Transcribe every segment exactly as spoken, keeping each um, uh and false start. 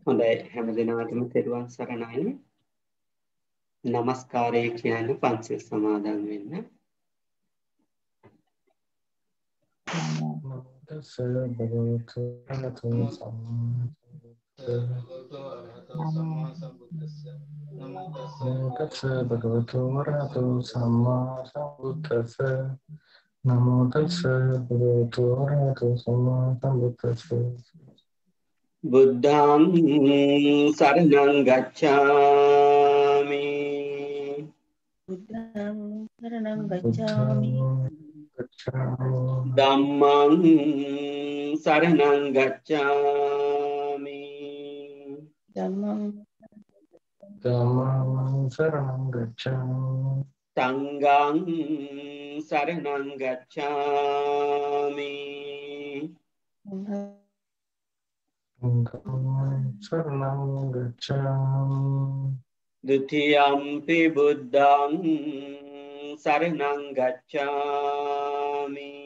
හොඳයි හැම දිනකටම තෙරුවන් සරණයි. නමස්කාරය කියන පංචිල් සමාදන් වෙන්න. තස්ස භගවතු අරහතෝ සම්මා සම්බුද්දස්ස නමෝ තස්ස භගවතු අරහතෝ සම්මා සම්බුද්දස්ස බුද්ධං සරණං ගච්ඡාමි. බුද්ධං शरणं गच्छामि ධම්මං සරණං ගච්ඡාමි. ධම්මං ධම්මං සරණං ගච්ඡාමි සංඝං සරණං ගච්ඡාමි. සංඝං සරණං ගච්ඡාමි ဒုတိယံ පි බුද්ධං සරණං ගච්ඡාමි.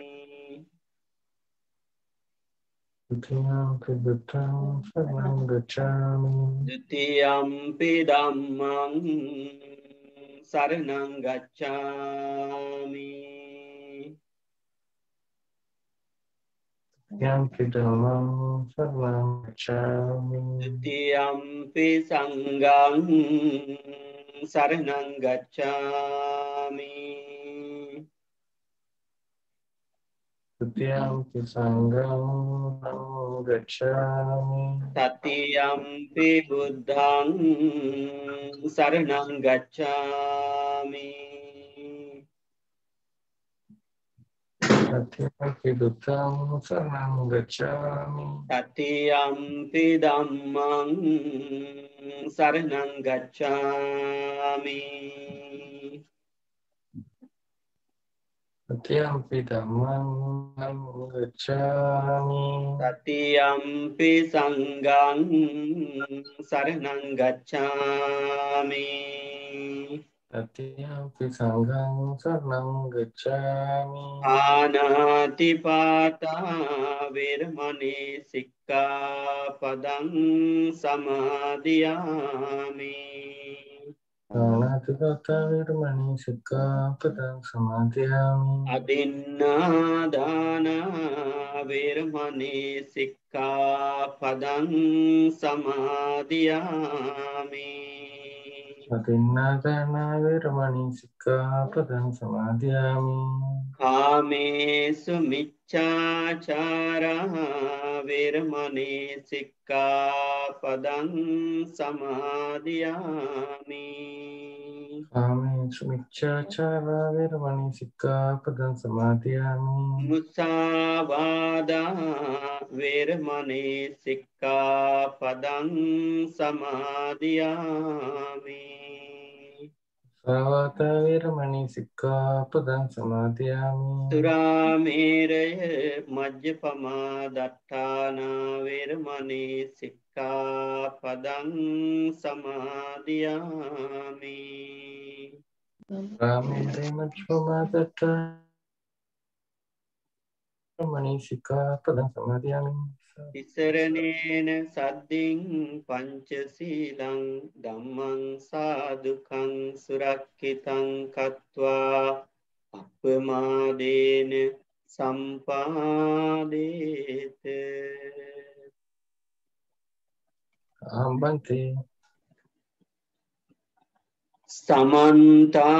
Dutiyampi buddhang saranang gacchami. Dutiyampi dhammang saranang gacchami. Dutiyampi dhammang saranang gacchami. Dutiyampi sanghang saranang gacchami. Dutiyampi sanghang gacchami. Tatiyampi buddhang saranang gacchami. Tatiyampi buddhang saranang gacchami. Tatiyampi dhammang saranang gacchami. Tatiyampi dhammang gacchami. Tatiyampi sanghang saranang gacchami. Tatiyampi sanghang saranang gacchami. Anati pata virmani sikkapadang samadhiyami. Anatikata virmani sikkapadang samadhiyami. Adinnādāna virmani sikkapadang samadhiyami. Adinnādāna virmani sikkapadang samadhiyami. Kāmesu miccācārā virmani sikkapadang samadhiyami. Kāmesu miccācārā virmani sikkapadang samadhiyami. Musāvādā virmani sikkapadang samadhiyami. Savāta virmani sikkapadang samadhiyami. Surāmēraya majjapamā dattāna virmani sikkapadang samadhiyami. Rāmēre majjapamā virmani sikkapadang samadhiyami. Tisaranena sadding pañcasīlaṃ dhammang sādhukaṃ surakkitaṃ kattvā appamādena sampādete. Ahambante Samantā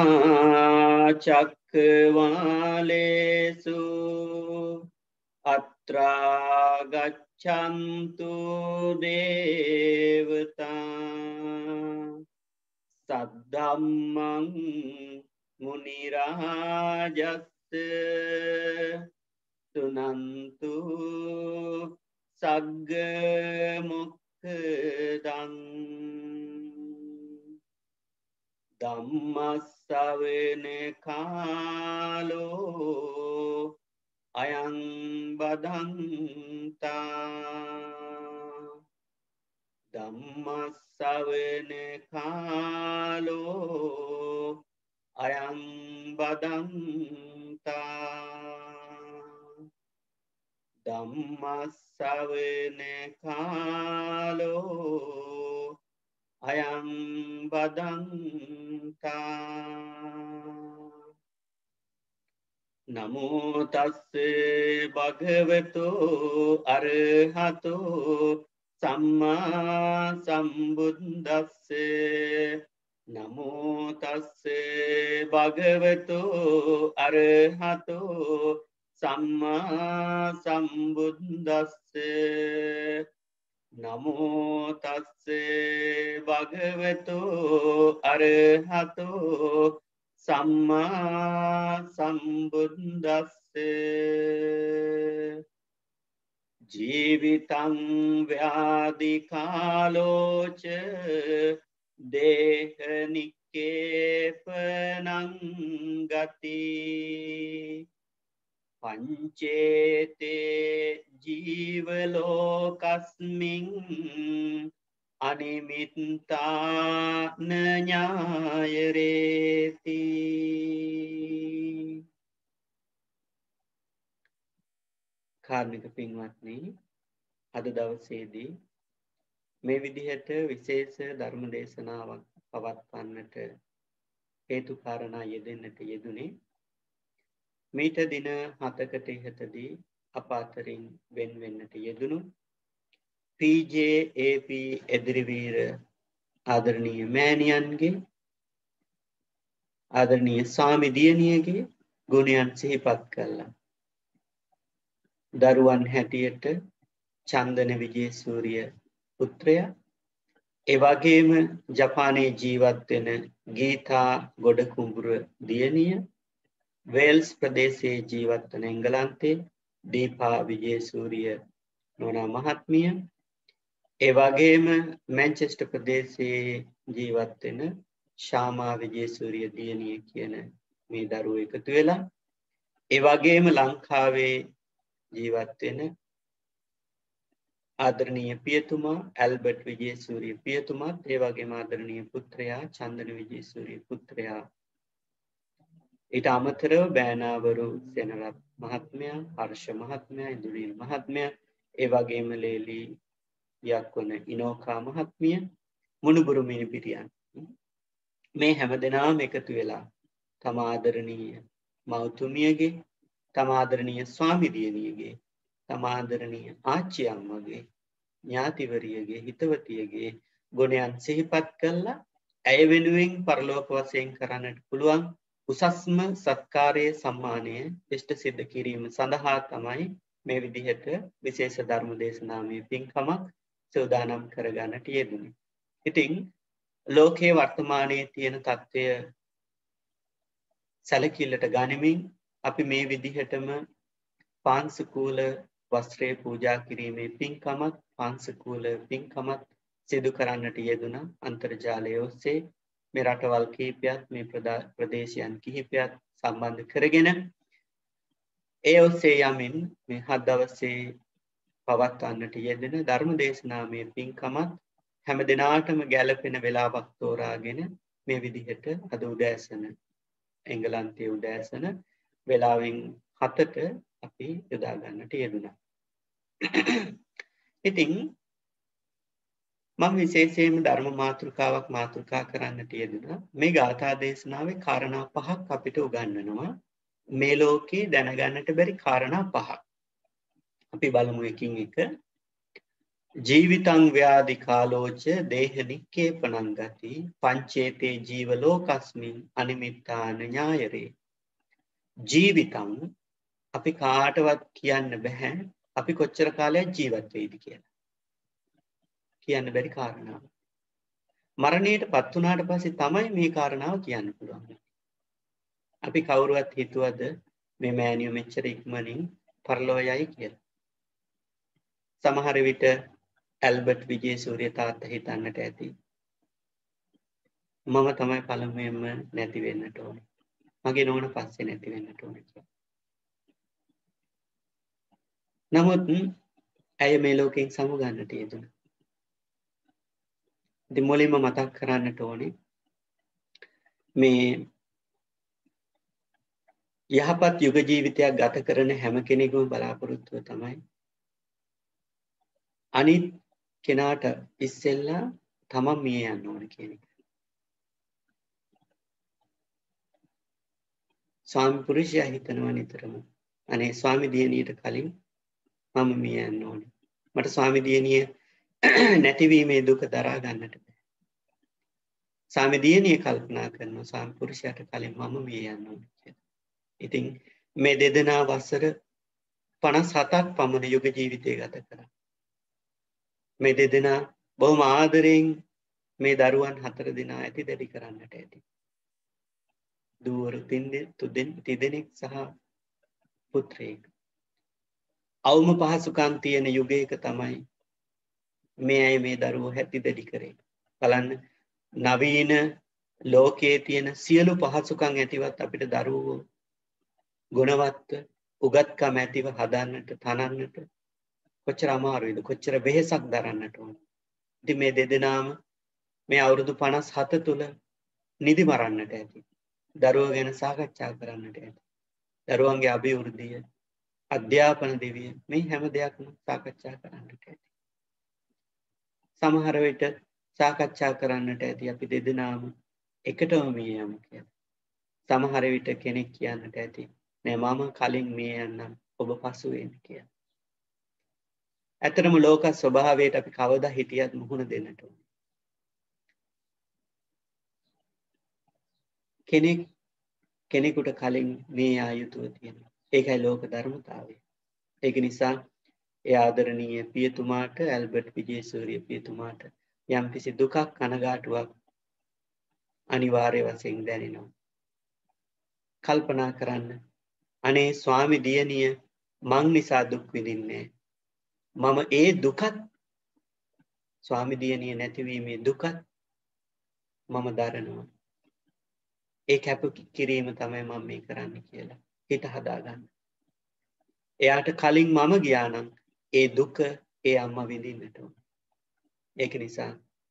cakkavālesu atrā gaccantu devata saddhammang munirājassa sunantu sagga mokkadaṃ Dhammasavene kālo ayam badanta. Dhammasavene kālo ayam badanta. Dhammasavene kālo අයං බදන්තා නමෝ තස්සේ භගවතෝ අරහතෝ සම්මා සම්බුද්දස්සේ නමෝ තස්සේ භගවතෝ අරහතෝ සම්මා සම්බුද්දස්සේ නමෝ තස්සේ භගවතෝ අරහතෝ සම්මා සම්බුද්දස්සේ ජීවිතං ව්‍යාධිකාලෝච දේහනික්කේපනං ගති පංචේතේ ජීවලෝකස්මින් අනිමිත්තාන ඥායරේති කාර්මික පින්වත්නි අද දවසේදී මේ විදිහට විශේෂ ධර්ම දේශනාවක් පවත්වන්නට හේතු කාරණා යෙදෙන්නට යෙදුනේ මීට දින හතකට ඉහතදී අප අතරින් වෙන් වෙන්නට යෙදුණු P J A P Ediriweera ආදරණීය මෑණියන්ගේ ආදරණීය ස්වාමි දියණියගේ ගුණයන් සිහිපත් කළා. දරුවන් හැටියට චන්දන විජේසූරිය පුත්‍රයා ඒ වගේම ජපානයේ ජීවත් වෙන ගීතා ගොඩකුඹුර දියණිය වේල්ස් ප්‍රදේශයේ ජීවත් වන එංගලන්තයේ දීපා විජේසූරිය නෝනා මහත්මිය ඒ වගේම මැන්චෙස්ටර් ප්‍රදේශයේ ජීවත් වෙන ශාමා විජේසූරිය දියණිය කියන මේ දරුවෝ එකතු වෙලා ඒ වගේම ලංකාවේ ජීවත් වෙන ආදරණීය පියතුමා ඇල්බර්ට් විජේසූරිය පියතුමාත් ඒ වගේම ආදරණීය පුත්‍රයා චන්දන විජේසූරිය පුත්‍රයා ඊට අමතරව බෑනාවරු සෙනරත් මහත්මයා හර්ෂ මහත්මයා ඉන්දුරීල් මහත්මයා ඒ වගේම ලේලි යක්වන ඉනෝකා මහත්මිය මුණුබුරු මිනිපිරියන් මේ හැමදෙනාම එකතු වෙලා තම ආදරණීය මෞතුමියගේ තම ආදරණීය ස්වාමි දියණියගේ තම ආදරණීය ආච්චි අම්මගේ ඥාතිවරියගේ හිතවතියගේ ගුණයන් සිහිපත් කළා ඇය වෙනුවෙන් පරලෝක වශයෙන් කරන්නට පුළුවන් උසස්ම සත්කාරයේ සම්මානය ඉෂ්ට සිද්ධ කිරීම සඳහා තමයි මේ විදිහට විශේෂ ධර්ම දේශනාවේ පින්කමක් සූදානම් කරගන්නට යෙදුනේ. ඉතින් ලෝකයේ වර්තමානයේ තියෙන තත්ත්වය සැලකිල්ලට ගනිමින් අපි මේ විදිහටම පාංශුකූල වස්ත්‍රය පූජා කිරීමේ පින්කමත් පාංශුකූල පින්කමත් සිදු කරන්නට යෙදුණා අන්තර්ජාලය ඔස්සේ මේ රටවල් කිහිපයක් මේ ප්‍රදේශයන් කිහිපයක් සම්බන්ධ කරගෙන ඒ ඔස්සේ යමින් මේ හත් දවසේ පවත්වන්නට යෙදෙන ධර්ම දේශනාමය පින්කමත් හැම දිනාටම ගැළපෙන වෙලාවක් තෝරාගෙන මේ විදිහට අද උදෑසන එංගලන්තයේ උදෑසන වෙලාවෙන් හතට අපි යොදා ගන්නට යෙදුණා. ඉතින් මම විශේෂයෙන්ම ධර්ම මාතෘකාවක් මාතෘකා කරන්නට යෙදුණා. මේ ගාථා දේශනාවේ කාරණා පහක් අපිට උගන්වනවා. මේ ලෝකේ දැනගන්නට බැරි කාරණා පහක්. අපි බලමු එකින් එක. ජීවිතං ව්‍යාධි කාලෝච දේහනික්කේපනං ගති පංචේතේ ජීව ලෝකස්මින් අනිමිත්තාන ඥායරේ. ජීවිතං අපි කාටවත් කියන්න බෑ අපි කොච්චර කාලයක් ජීවත් වෙයිද කියලා. කියන්න බැරි කාරණාව. මරණයට පත් වුණාට පස්සේ තමයි මේ කාරණාව කියන්න පුළුවන්. අපි කවුරුවත් හිතුවද මේ මෑණියෝ මෙච්චර ඉක්මනින් පරලෝ යයි කියලා. සමහර විට ඇල්බර්ට් විජේසූරිය තාත්තා හිතන්නට ඇති මම තමයි පළමුවෙන්ම නැති වෙන්නට ඕනේ. මගේ නෝන පස්සේ නැති වෙන්නට ඕනේ කියලා. නමුත් ඇය මේ ලෝකයෙන් සමුගන්නට යෙදුණා. ඉතින් මුලින්ම මතක් කරන්නට ඕනේ මේ යහපත් යුග ජීවිතයක් ගත කරන හැම කෙනෙකුම බලාපොරොත්තුව තමයි අනිත් කෙනාට ඉස්සෙල්ලා තමන් මිය යන්න ඕන කියන එක. ස්වාමි පුරුෂයා හිතනවා නිතරම අනේ ස්වාමි දියණියට කලින් මම මිය යන්න ඕනේ. මට ස්වාමි දියණිය නැතිවීමේ දුක දරා ගන්නට බෑ. ස්වාමි දියණිය කල්පනා කරනවා ස්වාමි පුරුෂයාට කලින් මම මිය යන්න ඕනේ කියලා. ඉතින් මේ දෙදෙනා වසර පනස් හතක් පමණ යුග ජීවිතය ගත කරා. මේ දෙදෙනා බොහොම ආදරයෙන් මේ දරුවන් හතර දෙනා ඇති දැඩි කරන්නට ඇති. දුවරු තිදෙනෙක් සහ පුත්‍රයෙක්. අවුම පහසුකම් තියෙන යුගයක තමයි මේ අය මේ දරුවෝ හැටි දැඩි කරේ. බලන්න නවීන ලෝකයේ තියෙන සියලු පහසුකම් ඇතිවත් අපිට දරුවෝ ගුණවත්ව උගත්කම් ඇතිව හදන්නට තනන්නට කොච්චර අමාරුයිද, කොච්චර වෙහෙසක් දරන්නට ඕන. ඉතින් මේ දෙදෙනාම මේ අවුරුදු පනස් හත තුල නිදි මරන්නට ඇති. දරුවෝ ගැන සාකච්ඡා කරන්නට ඇති. දරුවන්ගේ අභිවෘද්ධිය, අධ්‍යාපන දෙවිය මේ හැම දෙයක්ම සාකච්ඡා කරන්නට ඇති. සමහර විට සාකච්ඡා කරන්නට ඇති අපි දෙදෙනාම එකටම මිය යමු කියලා. සමහර විට කෙනෙක් කියන්නට ඇති නෑ මම කලින් මිය යන්නම් ඔබ පසු වෙන්න කියලා. ඇත්තටම ලෝක ස්වභාවයට අපි කවදා හිටියත් මුහුණ දෙන්නට ඕනේ. කෙනෙක් කෙනෙකුට කලින් මේ ආයුතුව තියෙනවා. ඒකයි ලෝක ධර්මතාවය. ඒක නිසා ඒ ආදරණීය පියතුමාට ඇල්බර්ට් විජේසූරිය පියතුමාට යම්කිසි දුකක් කනගාටුවක් අනිවාර්ය වශයෙන් දැනෙනවා. කල්පනා කරන්න අනේ ස්වාමි දියණිය මං නිසා දුක් විඳින්නේ මම ඒ දුකත් ස්වාමි දියණිය නැතිවීමේ දුකත් මම දරනවා. ඒ කැප කිරීම තමයි මම මේ කරන්න කියලා හිත හදාගන්න. එයාට කලින් මම ගියා නම් ඒ දුක ඒ අම්මා විඳින්නට ඕන. ඒක නිසා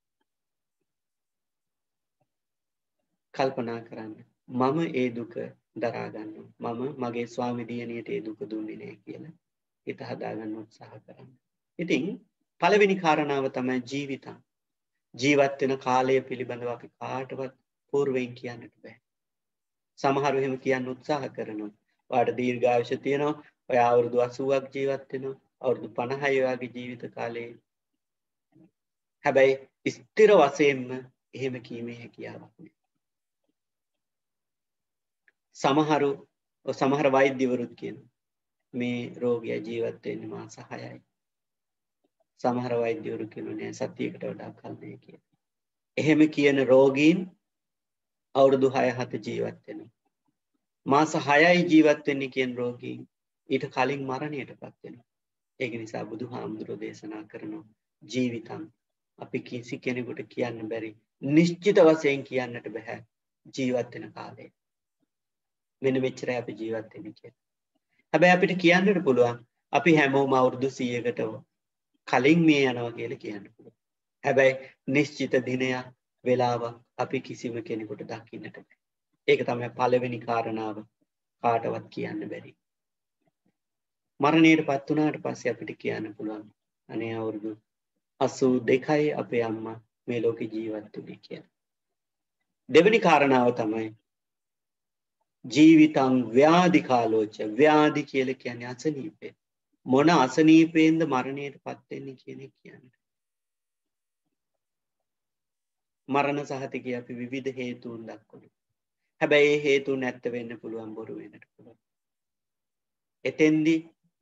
කල්පනා කරන්න මම ඒ දුක දරා ගන්නවා. මම මගේ ස්වාමි දියණියට ඒ දුක දුන්නේ නැහැ කියලා හිත හදාගන්න උත්සාහ කරන්න. ඉතින් පළවෙනි කාරණාව තමයි ජීවිතං. ජීවත් වෙන කාලය පිළිබඳව අපි කාටවත් పూర్වයෙන් කියන්නට බෑ. සමහරව එහෙම කියන්න උත්සාහ කරනවා. ඔයාට දීර්ඝායුෂ තියෙනවා. ඔයා අවුරුදු අසූවක් ජීවත් වෙනවා. අවුරුදු පනහයි ඔයාගේ ජීවිත කාලේ. හැබැයි ස්ථිර වශයෙන්ම එහෙම කීමේ හැකියාවක් නෑ. සමහරු සමහර වෛද්‍යවරුත් කියනවා මේ රෝගියා ජීවත් වෙන්නේ මාස හයයි. සමහර වෛද්‍යවරු කියනවා නෑ සතියකට වඩා කල් නෑ කියලා. එහෙම කියන රෝගීන් අවුරුදු හය හත ජීවත් වෙනවා. මාස හයයි ජීවත් වෙන්නේ කියන රෝගීන් ඊට කලින් මරණයටපත් වෙනවා. ඒක නිසා බුදුහාමුදුරෝ දේශනා කරනවා ජීවිතං අපි කිසි කෙනෙකුට කියන්න බැරි නිශ්චිත වශයෙන් කියන්නට බෑ ජීවත් වෙන කාලය. මෙන්න මෙච්චරයි අපි ජීවත් වෙන්නේ කියලා. හැබැයි අපිට කියන්නට පුළුවන් අපි හැමෝම අවුරුදු සීයකට කලින් මේ යනවා කියලා කියන්න පුළුවන්. හැබැයි නිශ්චිත දිනයක් වෙලාවක් අපි කිසිම කෙනෙකුට දකින්නට බෑ. ඒක තමයි පළවෙනි කාරණාව කාටවත් කියන්න බැරි. මරණයටපත් වුණාට පස්සේ අපිට කියන්න පුළුවන් අනේ අවුරුදු අසූ දෙකයි අපේ අම්මා මේ ලෝකේ ජීවත් වුනේ කියලා. දෙවෙනි කාරණාව තමයි ජීවිතං ව්‍යාධි කාලෝච. ව්‍යාධි කියලා කියන්නේ අසනීපය. මොන අසනීපයෙන්ද මරණයටපත් වෙන්නේ කියන එක කියන්නේ. මරණ සහතිකය අපි විවිධ හේතුන් දක්වනවා. හැබැයි ඒ හේතුන් ඇත්ත වෙන්න පුළුවන් බොරු වෙන්නට පුළුවන්. එතෙන්දී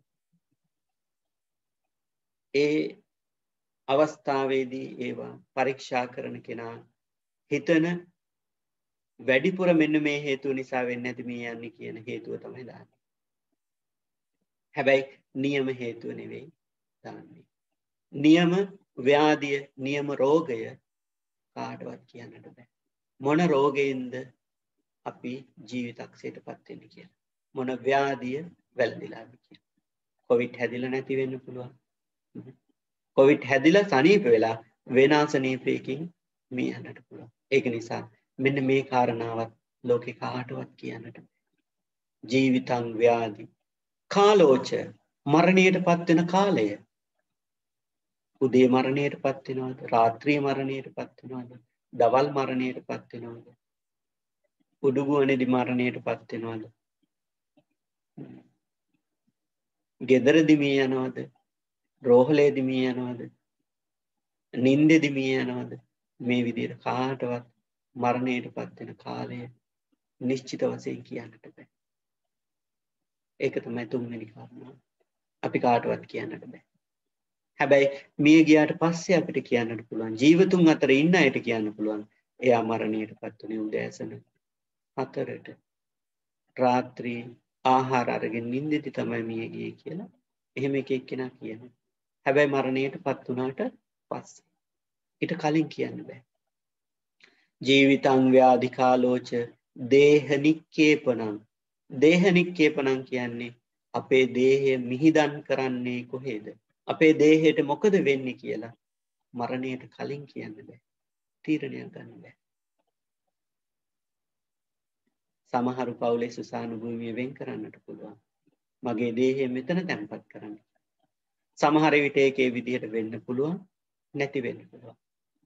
ඒ අවස්ථාවේදී ඒවා පරීක්ෂා කරන කෙනා හිතන වැඩිපුර මෙන්න මේ හේතුව නිසා වෙන්නේ නැති මේ යන්නේ කියන හේතුව තමයි දාන්නේ. හැබැයි නියම හේතුව නෙවෙයි දාන්නේ. නියම ව්‍යාධිය, නියම රෝගය කාටවත් කියන්නට බෑ. මොන රෝගයෙන්ද අපි ජීවිතක්ෂයටපත් වෙන්නේ කියලා. මොන ව්‍යාධිය වැළඳිලාද කියලා. කොවිඩ් හැදිලා නැති වෙන්න පුළුවන්. කොවිඩ් හැදිලා සනීප වෙලා වෙනාසනීපයකින් මිය යන්නට පුළුවන්. ඒක නිසා මෙන්න මේ කාරණාවත් ලෝකේ කාටවත් කියන්නට බෑ. ජීවිතං ව්‍යාධි කාලෝච. මරණයටපත් වෙන කාලය. උදේ මරණයටපත් වෙනවද? රාත්‍රී මරණයටපත් වෙනවද? දවල් මරණයටපත් වෙනවද? උඩුගුවනේදී මරණයටපත් වෙනවද? ගෙදරදී මිය යනවද? රෝහලේදී මිය යනවද? නින්දේදී මිය යනවද? මේ විදිහට කාටවත් මරණයටපත් වෙන කාලය නිශ්චිත වශයෙන් කියන්නට බෑ. ඒක තමයි තුන්වෙනි කාරණාව. අපි කාටවත් කියන්නට බෑ. හැබැයි මිය ගියාට පස්සේ අපිට කියන්නට පුළුවන්. ජීවතුන් අතර ඉන්න අයට කියන්න පුළුවන්. එයා මරණයටපත් වුණේ උදෑසන හතරට. රාත්‍රී ආහාර අරගෙන නිින්දෙදි තමයි මිය ගියේ කියලා. එහෙම එක එක්කෙනා කියනවා. හැබැයි මරණයටපත් වුණාට පස්සේ ඊට කලින් කියන්න බෑ. ජීවිතං ව්‍යාධිකාලෝච දේහනික්කේපනං. දේහනික්කේපනං කියන්නේ අපේ දේහය මිහිදන් කරන්නේ කොහේද? අපේ දේහයට මොකද වෙන්නේ කියලා මරණයට කලින් කියන්න බෑ. තීරණයක් ගන්න බෑ. සමහරු පවුලේ සුසාන භූමිය වෙන් කරන්නට පුළුවන්. මගේ දේහය මෙතන තැන්පත් කරන්න. සමහර විට ඒකේ විදිහට වෙන්න පුළුවන්, නැති වෙන්න පුළුවන්.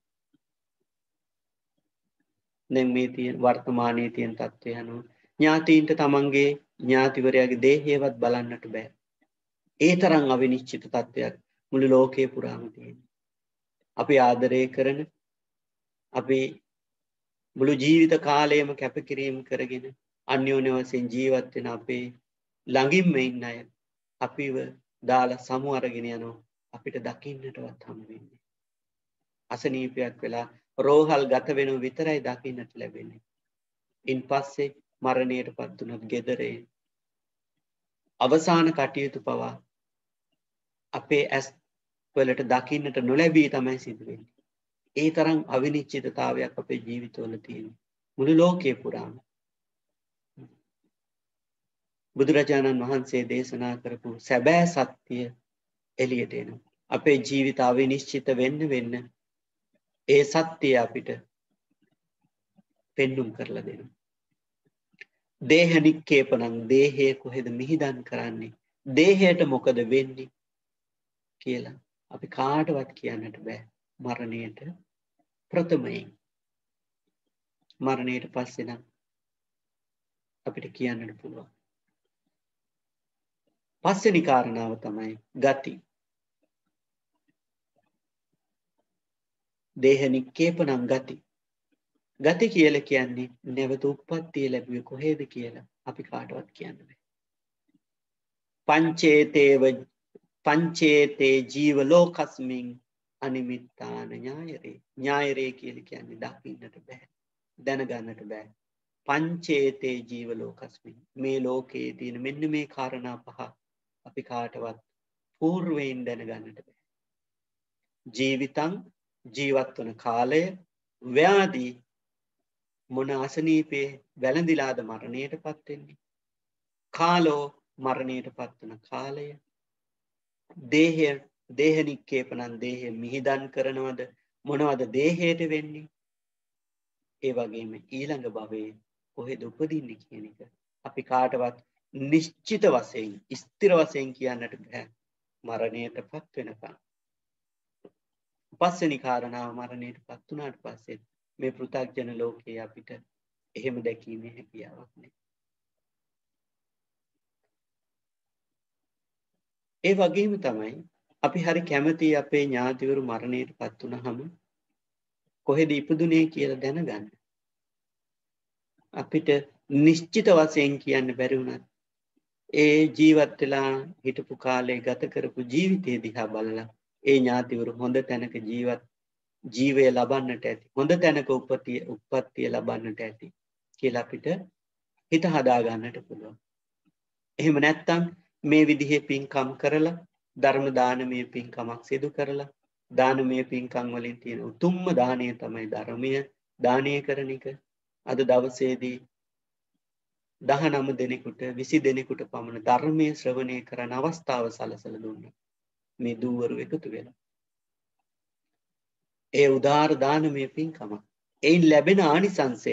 දැන් මේ තියෙන වර්තමානයේ තියෙන තත්ත්වය අනුව ඥාතීන්ට තමන්ගේ ඥාතිවරයාගේ දේහයවත් බලන්නට බෑ. ඒ තරම් අවිනිශ්චිත තත්ත්වයක් මුළු ලෝකේ පුරාම තියෙනවා. අපි ආදරය කරන, අපි මුළු ජීවිත කාලයම කැපකිරීම කරගෙන අන්‍යෝන්‍ය වශයෙන් ජීවත් වෙන අපේ ළඟින්ම ඉන්න අය අපිව දාලා සමු අරගෙන යනවා. අපිට දකින්නටවත් හම් වෙන්නේ. අසනීපයක් වෙලා රෝහල් ගත වෙනව විතරයි දකින්නට ලැබෙන්නේ. ඉන් පස්සේ මරණයටපත් වුණත් ගෙදරේ අවසාන කටයුතු පවා අපේ ඇස් වලට දකින්නට නොලැබී තමයි සිදු වෙන්නේ. ඒ තරම් අවිනිශ්චිතතාවයක් අපේ ජීවිතවල තියෙනවා. මුළු ලෝකේ පුරාම. බුදුරජාණන් වහන්සේ දේශනා කරපු සැබෑ සත්‍ය එළියට එනවා. අපේ ජීවිත අවිනිශ්චිත වෙන්න වෙන්න ඒ සත්‍යය අපිට පෙන්눔 කරලා දෙනවා. දේහනික්කේපනං දේහය කොහෙද මිහිදන් කරන්නේ? දේහයට මොකද වෙන්නේ කියලා අපි කාටවත් කියන්නට බෑ. මරණයට ප්‍රථමයෙන්. මරණයට පස්සේ නම් අපිට කියන්නට පුළුවන්. පස්වෙනි කාරණාව තමයි ගති. දේහනික්කේපනං ගති. ගති කියලා කියන්නේ නැවත උප්පත්තිය ලැබුවේ කොහේද කියලා අපි කාටවත් කියන්න බෑ. පංචේතේව පංචේතේ ජීව ලෝකස්මින් අනිමිත්තාන ඥායරේ. ඥායරේ කියලා කියන්නේ දකින්නට බෑ. දැනගන්නට බෑ. පංචේතේ ජීව ලෝකස්මින් මේ ලෝකයේ තියෙන මෙන්න මේ කාරණා පහ අපි කාටවත් పూర్වයෙන් දැනගන්නට බෑ. ජීවිතං ජීවත් වන කාලය, ව්‍යාධි මොන අසනීපේ වැළඳිලාද මරණයටපත් වෙන්නේ, කාලෝ මරණයටපත් වන කාලය, දේහය දේහනික්කේපනං දේහය මිහිදන් කරනවද, මොනවද දේහයට වෙන්නේ, ඒ වගේම ඊළඟ භවයේ කොහෙද උපදින්නේ කියන එක අපි කාටවත් නිශ්චිත වශයෙන් ස්ථිර වශයෙන් කියන්නට බෑ. මරණයටපත් වෙනකන්. පස්වෙනි කාරණාව මරණයටපත් වුණාට පස්සේ මේ පෘථග්ජන ලෝකයේ අපිට එහෙම දැකීමේ හැකියාවක් නැහැ. ඒ වගේම තමයි අපි හරි කැමති අපේ ඥාතිවරු මරණයටපත් වුණාම කොහෙද ඉපදුනේ කියලා දැනගන්න. අපිට නිශ්චිත වශයෙන් කියන්න බැරි වුණත් ඒ ජීවත් වෙලා හිටපු කාලේ ගත කරපු ජීවිතය දිහා බලලා ඒ ඥාතිවරු හොඳ තැනක ජීවත් ජීවය ලබන්නට ඇති, හොඳ තැනක උපතිය උප්පත්තිය ලබන්නට ඇති කියලා අපිට හිත හදා ගන්නට පුළුවන්. එහෙම නැත්නම් මේ විදිහේ පින්කම් කරලා ධර්ම දානමය පින්කමක් සිදු කරලා දානමය පින්කම් වලින් තියෙන උතුම්ම දානය තමයි ධර්මය දානය කරන එක. අද දවසේදී දහනව දෙනෙකුට විසි දෙනෙකුට පමණ ධර්මයේ ශ්‍රවණය කරන අවස්ථාව සලසලා දුන්නා. මේ දූවරු එකතු වෙලා. ඒ උදාාර දානමය පින්කම. එයින් ලැබෙන ආනිසංසය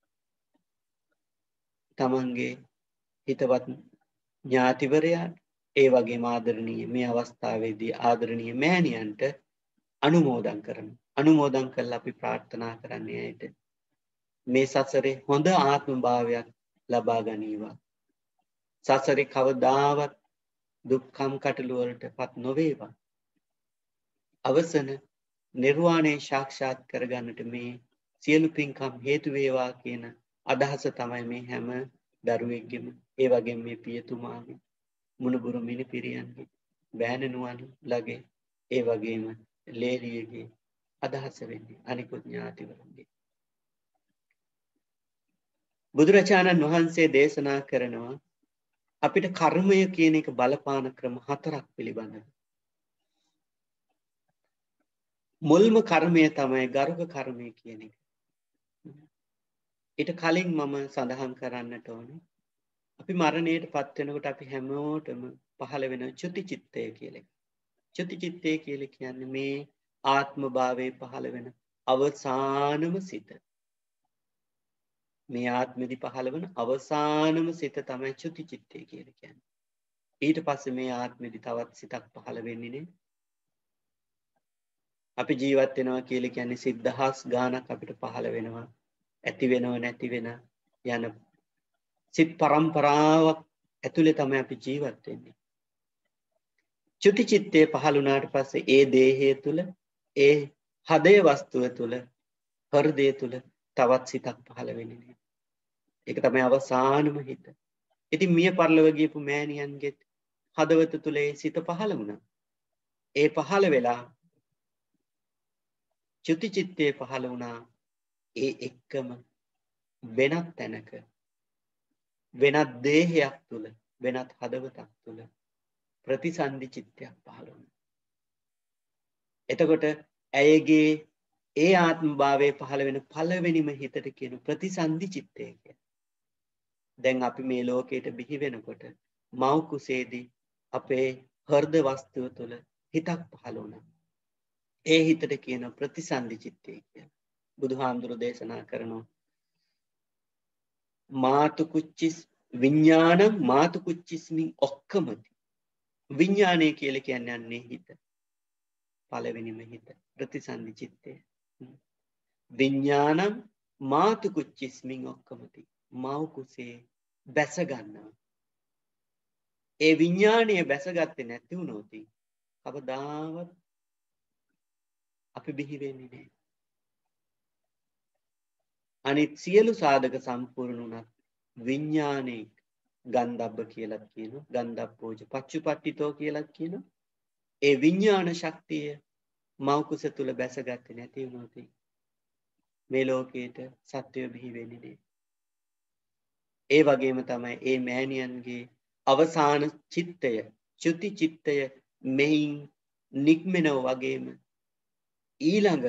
තමන්ගේ හිතවත් ඥාතිවරයාට, ඒ වගේම ආදරණීය මේ අවස්ථාවේදී ආදරණීය මෑණියන්ට අනුමෝදන් කරනවා. අනුමෝදන් කරලා අපි ප්‍රාර්ථනා කරන්නේ ඇයට මේ සසරේ හොඳ ආත්ම භාවයක් ලබා ගනීවා. සසරේ කවදාවත් දුක්ඛම් කටළු වලටපත් නොවේවා. අවසන නිර්වාණය සාක්ෂාත් කරගන්නට මේ සියලු පින්කම් හේතු වේවා කියන අදහස තමයි මේ හැම දරුවෙක්ගෙම ඒ වගේම මේ පියතුමාගේ මුණුබුරු මිනිපිරියන්ගේ බෑණනුවන්ලගේ ඒ වගේම ලේලියගේ අදහස වෙන්නේ අනිකුත් ඥාතිවරුන්ගේ. බුදුරජාණන් වහන්සේ දේශනා කරනවා අපිට කර්මය කියන එක බලපාන ක්‍රම හතරක් පිළිබඳව. මුල්ම කර්මය තමයි ගරුක කර්මය කියන එක. ඊට කලින් මම සඳහන් කරන්නට ඕනේ අපි මරණයට පත් වෙනකොට අපි හැමෝටම පහළ වෙන චුති චිත්තය කියලා එක. චුති චිත්තය කියලා කියන්නේ මේ ආත්ම භාවයේ පහළ වෙන අවසානම සිත. මේ ආත්මෙදි පහළ වෙන අවසානම සිත තමයි චුති චිත්තය කියලා කියන්නේ. ඊට පස්සේ මේ ආත්මෙදි තවත් සිතක් පහළ වෙන්නේ නේ. අපි ජීවත් වෙනවා කියලා කියන්නේ සිද්ධාස් ගානක් අපිට පහළ වෙනවා. ඇති වෙනව නැති වෙන යන සිත් පරම්පරාවක් ඇතුලේ තමයි අපි ජීවත් වෙන්නේ. චුති චිත්තේ පහළ වුණාට පස්සේ ඒ දේහය තුල ඒ හදේ වස්තුව තුල හෘදය තුල තවත් සිතක් පහළ වෙන්නේ නෑ. ඒක තමයි අවසානම හිත. ඉතින් මිය පරලොව ගියපු මෑණියන්ගේ හදවත තුල ඒ සිත පහළ වුණා. ඒ පහළ වෙලා චුති චිත්තේ පහළ වුණා. ඒ එක්කම වෙනත් තැනක වෙනත් දේහයක් තුල වෙනත් හදවතක් තුල ප්‍රතිසන්දි චිත්තයක් පහළ වුණා. එතකොට ඇයගේ ඒ ආත්ම භාවයේ පහළ වෙන පළවෙනිම හිතට කියන ප්‍රතිසන්දි චිත්තය කියලා. දැන් අපි මේ ලෝකයට බිහි වෙනකොට මව් කුසේදී අපේ හෘද වස්තුව තුළ හිතක් පහළ වුණා. ඒ හිතට කියන ප්‍රතිසන්දි චිත්තය කියලා. බුදුහාමුදුරු දේශනා කරනවා මාතු කුච්චිස් විඥානං මාතු කුච්චිස්මින් ඔක්කමති. විඥානය කියලා කියන්නේ අන්නේ හිත. පළවෙනිම හිත ප්‍රතිසන්දි චිත්තය. විඥානං මාතු කුච්චිස්මින් ඔක්කමති. මව් කුසේ බැස ගන්නවා. ඒ විඥානය බැසගත්තේ නැති වුණොත් කවදාවත් අපි බිහි වෙන්නේ නැහැ. අනිත් සියලු සාධක සම්පූර්ණ වුණත් විඥානේ ගන්ධබ්බ කියලා කියනවා. ගන්ධබ්බෝජ පච්චුපට්ඨිතෝ කියලා කියනවා. ඒ විඥාන ශක්තිය මව් කුස තුල බැසගත්තේ නැති වුණොත් මේ ලෝකයට සත්‍යය බිහි වෙන්නේ නැහැ. ඒ වගේම තමයි මේ මෑණියන්ගේ අවසාන චිත්තය චුති චිත්තය මෙයින් නික්මෙනව වගේම ඊළඟ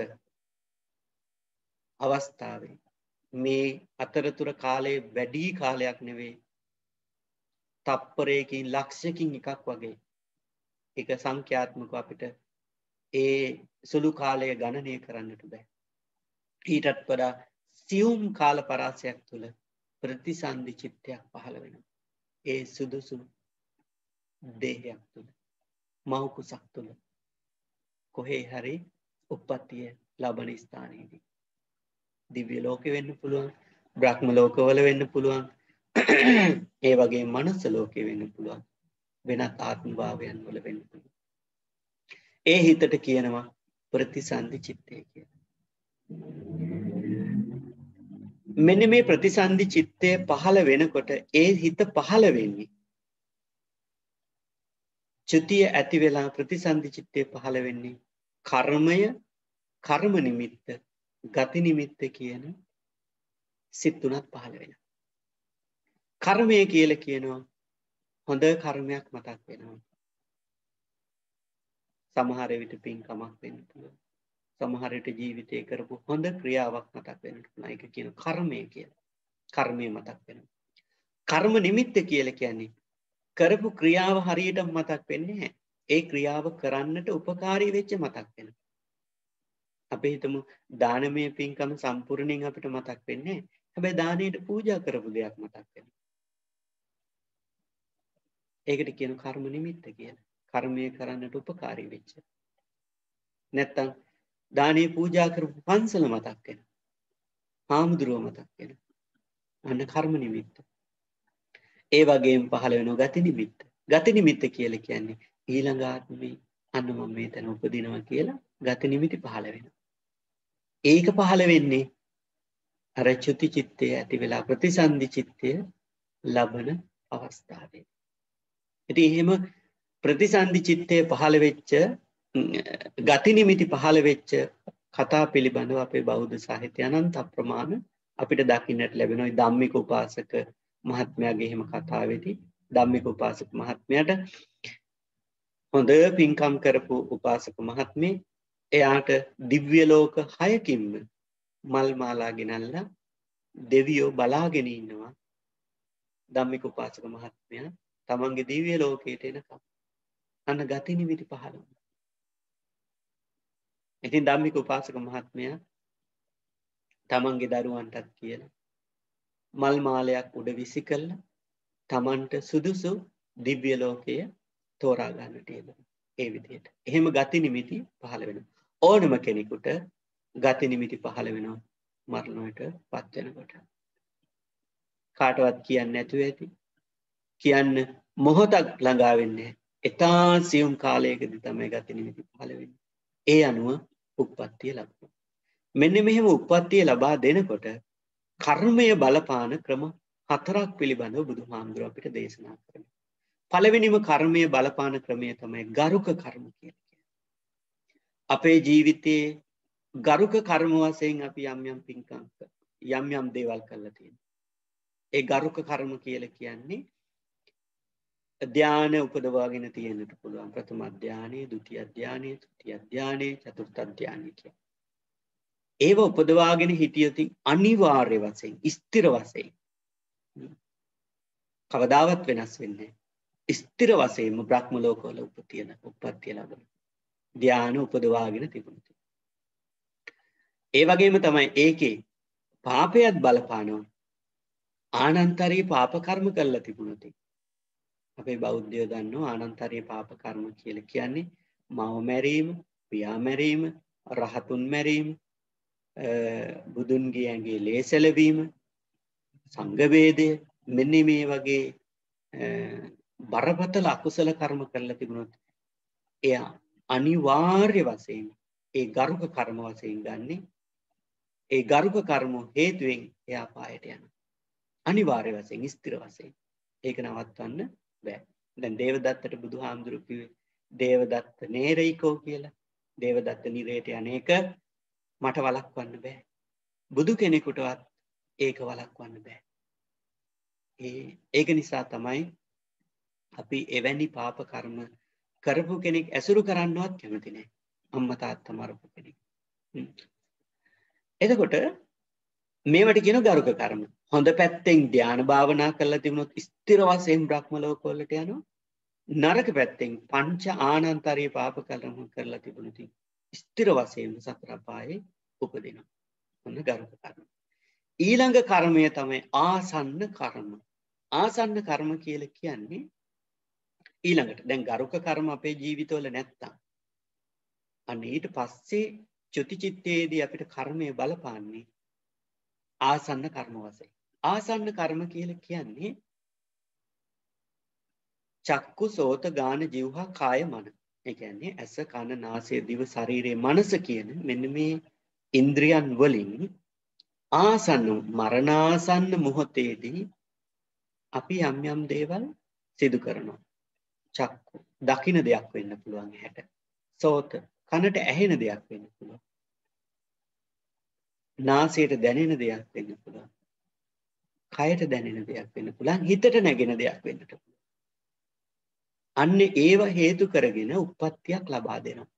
අවස්ථාවේ මේ අතරතුර කාලයේ වැඩි කාලයක් නෙවෙයි තප්පරයකින් ලක්ෂයකින් එකක් වගේ ඒක සංඛ්‍යාත්මකව අපිට ඒ සුළු කාලය ගණනය කරන්නට බෑ. ඊටත් වඩා සියුම් කාල පරාසයක් තුළ ප්‍රතිසන්දි චිත්තයක් පහළ වෙනවා. ඒ සුදුසු දේහයක් තුළ මව් කුසක් තුළ කොහේ හරි උප්පත්තිය ලබන ස්ථානයේදී දිව්‍ය ලෝකෙ වෙන්න පුළුවන්, බ්‍රහ්ම ලෝකවල වෙන්න පුළුවන්, ඒ වගේම මනුස්ස ලෝකෙ වෙන්න පුළුවන්, වෙනත් ආත්ම භාවයන් වල වෙන්න පුළුවන්. ඒ හිතට කියනවා ප්‍රතිසන්දි චිත්තය කියලා. මෙන්න මේ ප්‍රතිසන්දි චිත්තය පහළ වෙනකොට ඒ හිත පහළ වෙන්නේ චුතිය ඇති වෙලා ප්‍රතිසන්දි චිත්තය පහළ වෙන්නේ කර්මය, කර්ම නිමිත්ත, ගති නිමිත්ත කියන සිත් තුනක් පහළ වෙනවා. කර්මය කියලා කියනවා හොඳ කර්මයක් මතක් වෙනවා. සමහර විට පින්කමක් වෙන්න පුළුවන්. සමහර විට ජීවිතේ කරපු හොඳ ක්‍රියාවක් මතක් වෙන්න පුළුවන්. ඒක කියන කර්මය කියලා. කර්මය මතක් වෙනවා. කර්ම නිමිත්ත කියලා කියන්නේ කරපු ක්‍රියාව හරියට මතක් වෙන්නේ නැහැ. ඒ ක්‍රියාව කරන්නට උපකාරී වෙච්ච මතක් වෙනවා. අපි හිතමු දානමය පින්කම සම්පූර්ණයෙන් අපිට මතක් වෙන්නේ නැහැ. හැබැයි දානයට පූජා කරපු දෙයක් මතක් වෙනවා. ඒකට කියන කර්ම නිමිත්ත කියලා. කර්මය කරන්නට උපකාරී වෙච්ච. නැත්තම් දානේ පූජා කරපු පන්සල මතක් වෙන. හාමුදුරුව මතක් වෙන. අන්න කර්ම නිමිත්ත. ඒ වගේම පහළ වෙනවා ගති නිමිත්ත. ගති නිමිත්ත කියලා කියන්නේ ඊළඟ ආත්මේ අන්න මම මේතන උපදිනවා කියලා ගති නිමිති පහළ වෙනවා. ඒක පහළ වෙන්නේ අර චුති චිත්තය ඇති වෙලා ප්‍රතිසන්දි චිත්තය ලබන අවස්ථාවේ. ඉතින් එහෙම ප්‍රතිසන්දි චිත්තය පහළ වෙච්ච ගති නිමිති පහළ වෙච්ච කතා පිළිබඳව අපේ බෞද්ධ සාහිත්‍ය අනන්ත අප්‍රමාණ අපිට දකින්නට ලැබෙනවා. ධම්මික උපාසක මහත්මයාගේ එහෙම කතාවේදී ධම්මික උපාසක මහත්මයාට හොඳ පින්කම් කරපු උපාසක මහත්මිය එයාට දිව්‍ය ලෝක හයකින්ම මල් මාලා ගෙනල්ලා දෙවියෝ බලාගෙන ඉන්නවා. ධම්මික උපාසක මහත්මයා තමන්ගේ දිව්‍ය ලෝකයට එනකම් අන්න ගති නිමිති පහළ වුණා. ඉතින් ධම්මික උපාසක මහත්මයා තමන්ගේ දරුවන්ටත් කියලා මල් මාලයක් උඩ විසි කළා තමන්ට සුදුසු දිව්‍ය ලෝකය තෝරා ගන්නට යෙදුණා. ඒ විදිහට. එහෙම ගති නිමිති පහළ වෙනවා. ඕනම කෙනෙකුට ගති නිමිති පහළ වෙනවා මරණයට පත් වෙනකොට. කාටවත් කියන්නේ නැතුව ඇති. කියන්න මොහොතක් ළඟා වෙන්නේ. එතා සියුම් කාලයකදී තමයි ගති නිමිති පහළ වෙන්නේ. ඒ අනුව උප්පත්තිය ලබනවා. මෙන්න මෙහෙම උප්පත්තිය ලබා දෙනකොට කර්මය බලපාන ක්‍රම හතරක් පිළිබඳව බුදුහාමුදුරුවෝ අපිට දේශනා කරනවා. පළවෙනිම කර්මය බලපාන ක්‍රමය තමයි ගරුක කර්ම කියන්නේ. අපේ ජීවිතයේ ගරුක කර්ම වශයෙන් අපි යම් යම් පින්කම් යම් යම් දේවල් කරලා තියෙනවා. ඒ ගරුක කර්ම කියලා කියන්නේ ධානය උපදවාගෙන තියෙන්නට පුළුවන්. ප්‍රථම ධානය, ဒုတိ ය ධානය, තෘතිය ධානය, චතුර්ථ ධානය කියන්නේ. ඒව උපදවාගෙන හිටියොත් අනිවාර්ය වශයෙන් ස්ථිර වශයෙන් කවදාවත් වෙනස් වෙන්නේ නැහැ. ස්ථිර වශයෙන්ම බ්‍රහ්ම ලෝකවල උපතියන උප්පත්තිය ලබන ධානය උපදවාගෙන තිබුණා. ඒ වගේම තමයි ඒකේ පාපයත් බලපානවා. ආනන්තරී පාප කර්ම කරලා තිබුණොත් අපේ බෞද්ධයෝ දන්නවා ආනන්තරී පාප කර්ම කියලා කියන්නේ මව මැරීම, පියා මැරීම, රහතුන් මැරීම, බුදුන්ගේ ඇඟේ ලේසැලවීම, සංඝ වේදය මෙන්න මේ වගේ බරපතල අකුසල කර්ම කරලා තිබුණොත් එයා අනිවාර්ය වශයෙන් ඒ ගරුක කර්ම වශයෙන් ගන්නේ ඒ ගරුක කර්ම හේතුවෙන් එයා පායට යනවා. අනිවාර්ය වශයෙන් ස්ථිර වශයෙන් ඒක නවත්වන්න බෑ. දැන් දේවදත්තට බුදුහාමුදුරු කිව්වේ දේවදත්ත නේරයිකෝ කියලා. දේවදත්ත නිරේට යන්නේක මට වළක්වන්න බෑ. බුදු කෙනෙකුටවත් ඒක වළක්වන්න බෑ. ඒ ඒක නිසා තමයි අපි එවැනි පාප කර්ම කරපු කෙනෙක් ඇසුරු කරන්නවත් කැමති නැහැ. අම්මා තාත්තා මරපු කෙනෙක්. එතකොට මේවට කියන ගරුක කර්ම. හොඳ පැත්තෙන් ධ්‍යාන භාවනා කරලා තිබුණොත් ස්ථිර වශයෙන් බ්‍රහ්ම ලෝකවලට යනවා. නරක පැත්තෙන් පංච ආනන්තරී පාප කර්ම කරලා තිබුණොත් ස්ථිර වශයෙන් සතර පායේ උපදිනවා. ඔන්න ගරුක කර්ම. ඊළඟ කර්මය තමයි ආසන්න කර්ම. ආසන්න කර්ම කියලා කියන්නේ ඊළඟට දැන් ගරුක කර්ම අපේ ජීවිතවල නැත්තම් අන්න ඊට පස්සේ චුති චිත්තයේදී අපිට කර්මය බලපාන්නේ ආසන්න කර්ම වශයෙන්. ආසන්න කර්ම කියලා කියන්නේ චක්කු සෝත ගාන જીවහා කාය මන. ඒ කියන්නේ ඇස කන නාසය දිව ශරීරය මනස කියන මෙන්න මේ ඉන්ද්‍රියන් වලින් ආසන්න මරණාසන්න මොහොතේදී අපි යම් යම් දේවල් සිදු කරනවා. චක්කු දකින්න දෙයක් වෙන්න පුළුවන් ඇහැට. සෝත කනට ඇහෙන දෙයක් වෙන්න පුළුවන්. නාසයට දැනෙන දෙයක් වෙන්න පුළුවන්. කයට දැනෙන දෙයක් වෙන්න පුළුවන්. හිතට නැගෙන දෙයක් වෙන්නට පුළුවන්. අන්න ඒව හේතු කරගෙන උප්පත්තියක් ලබා දෙනවා.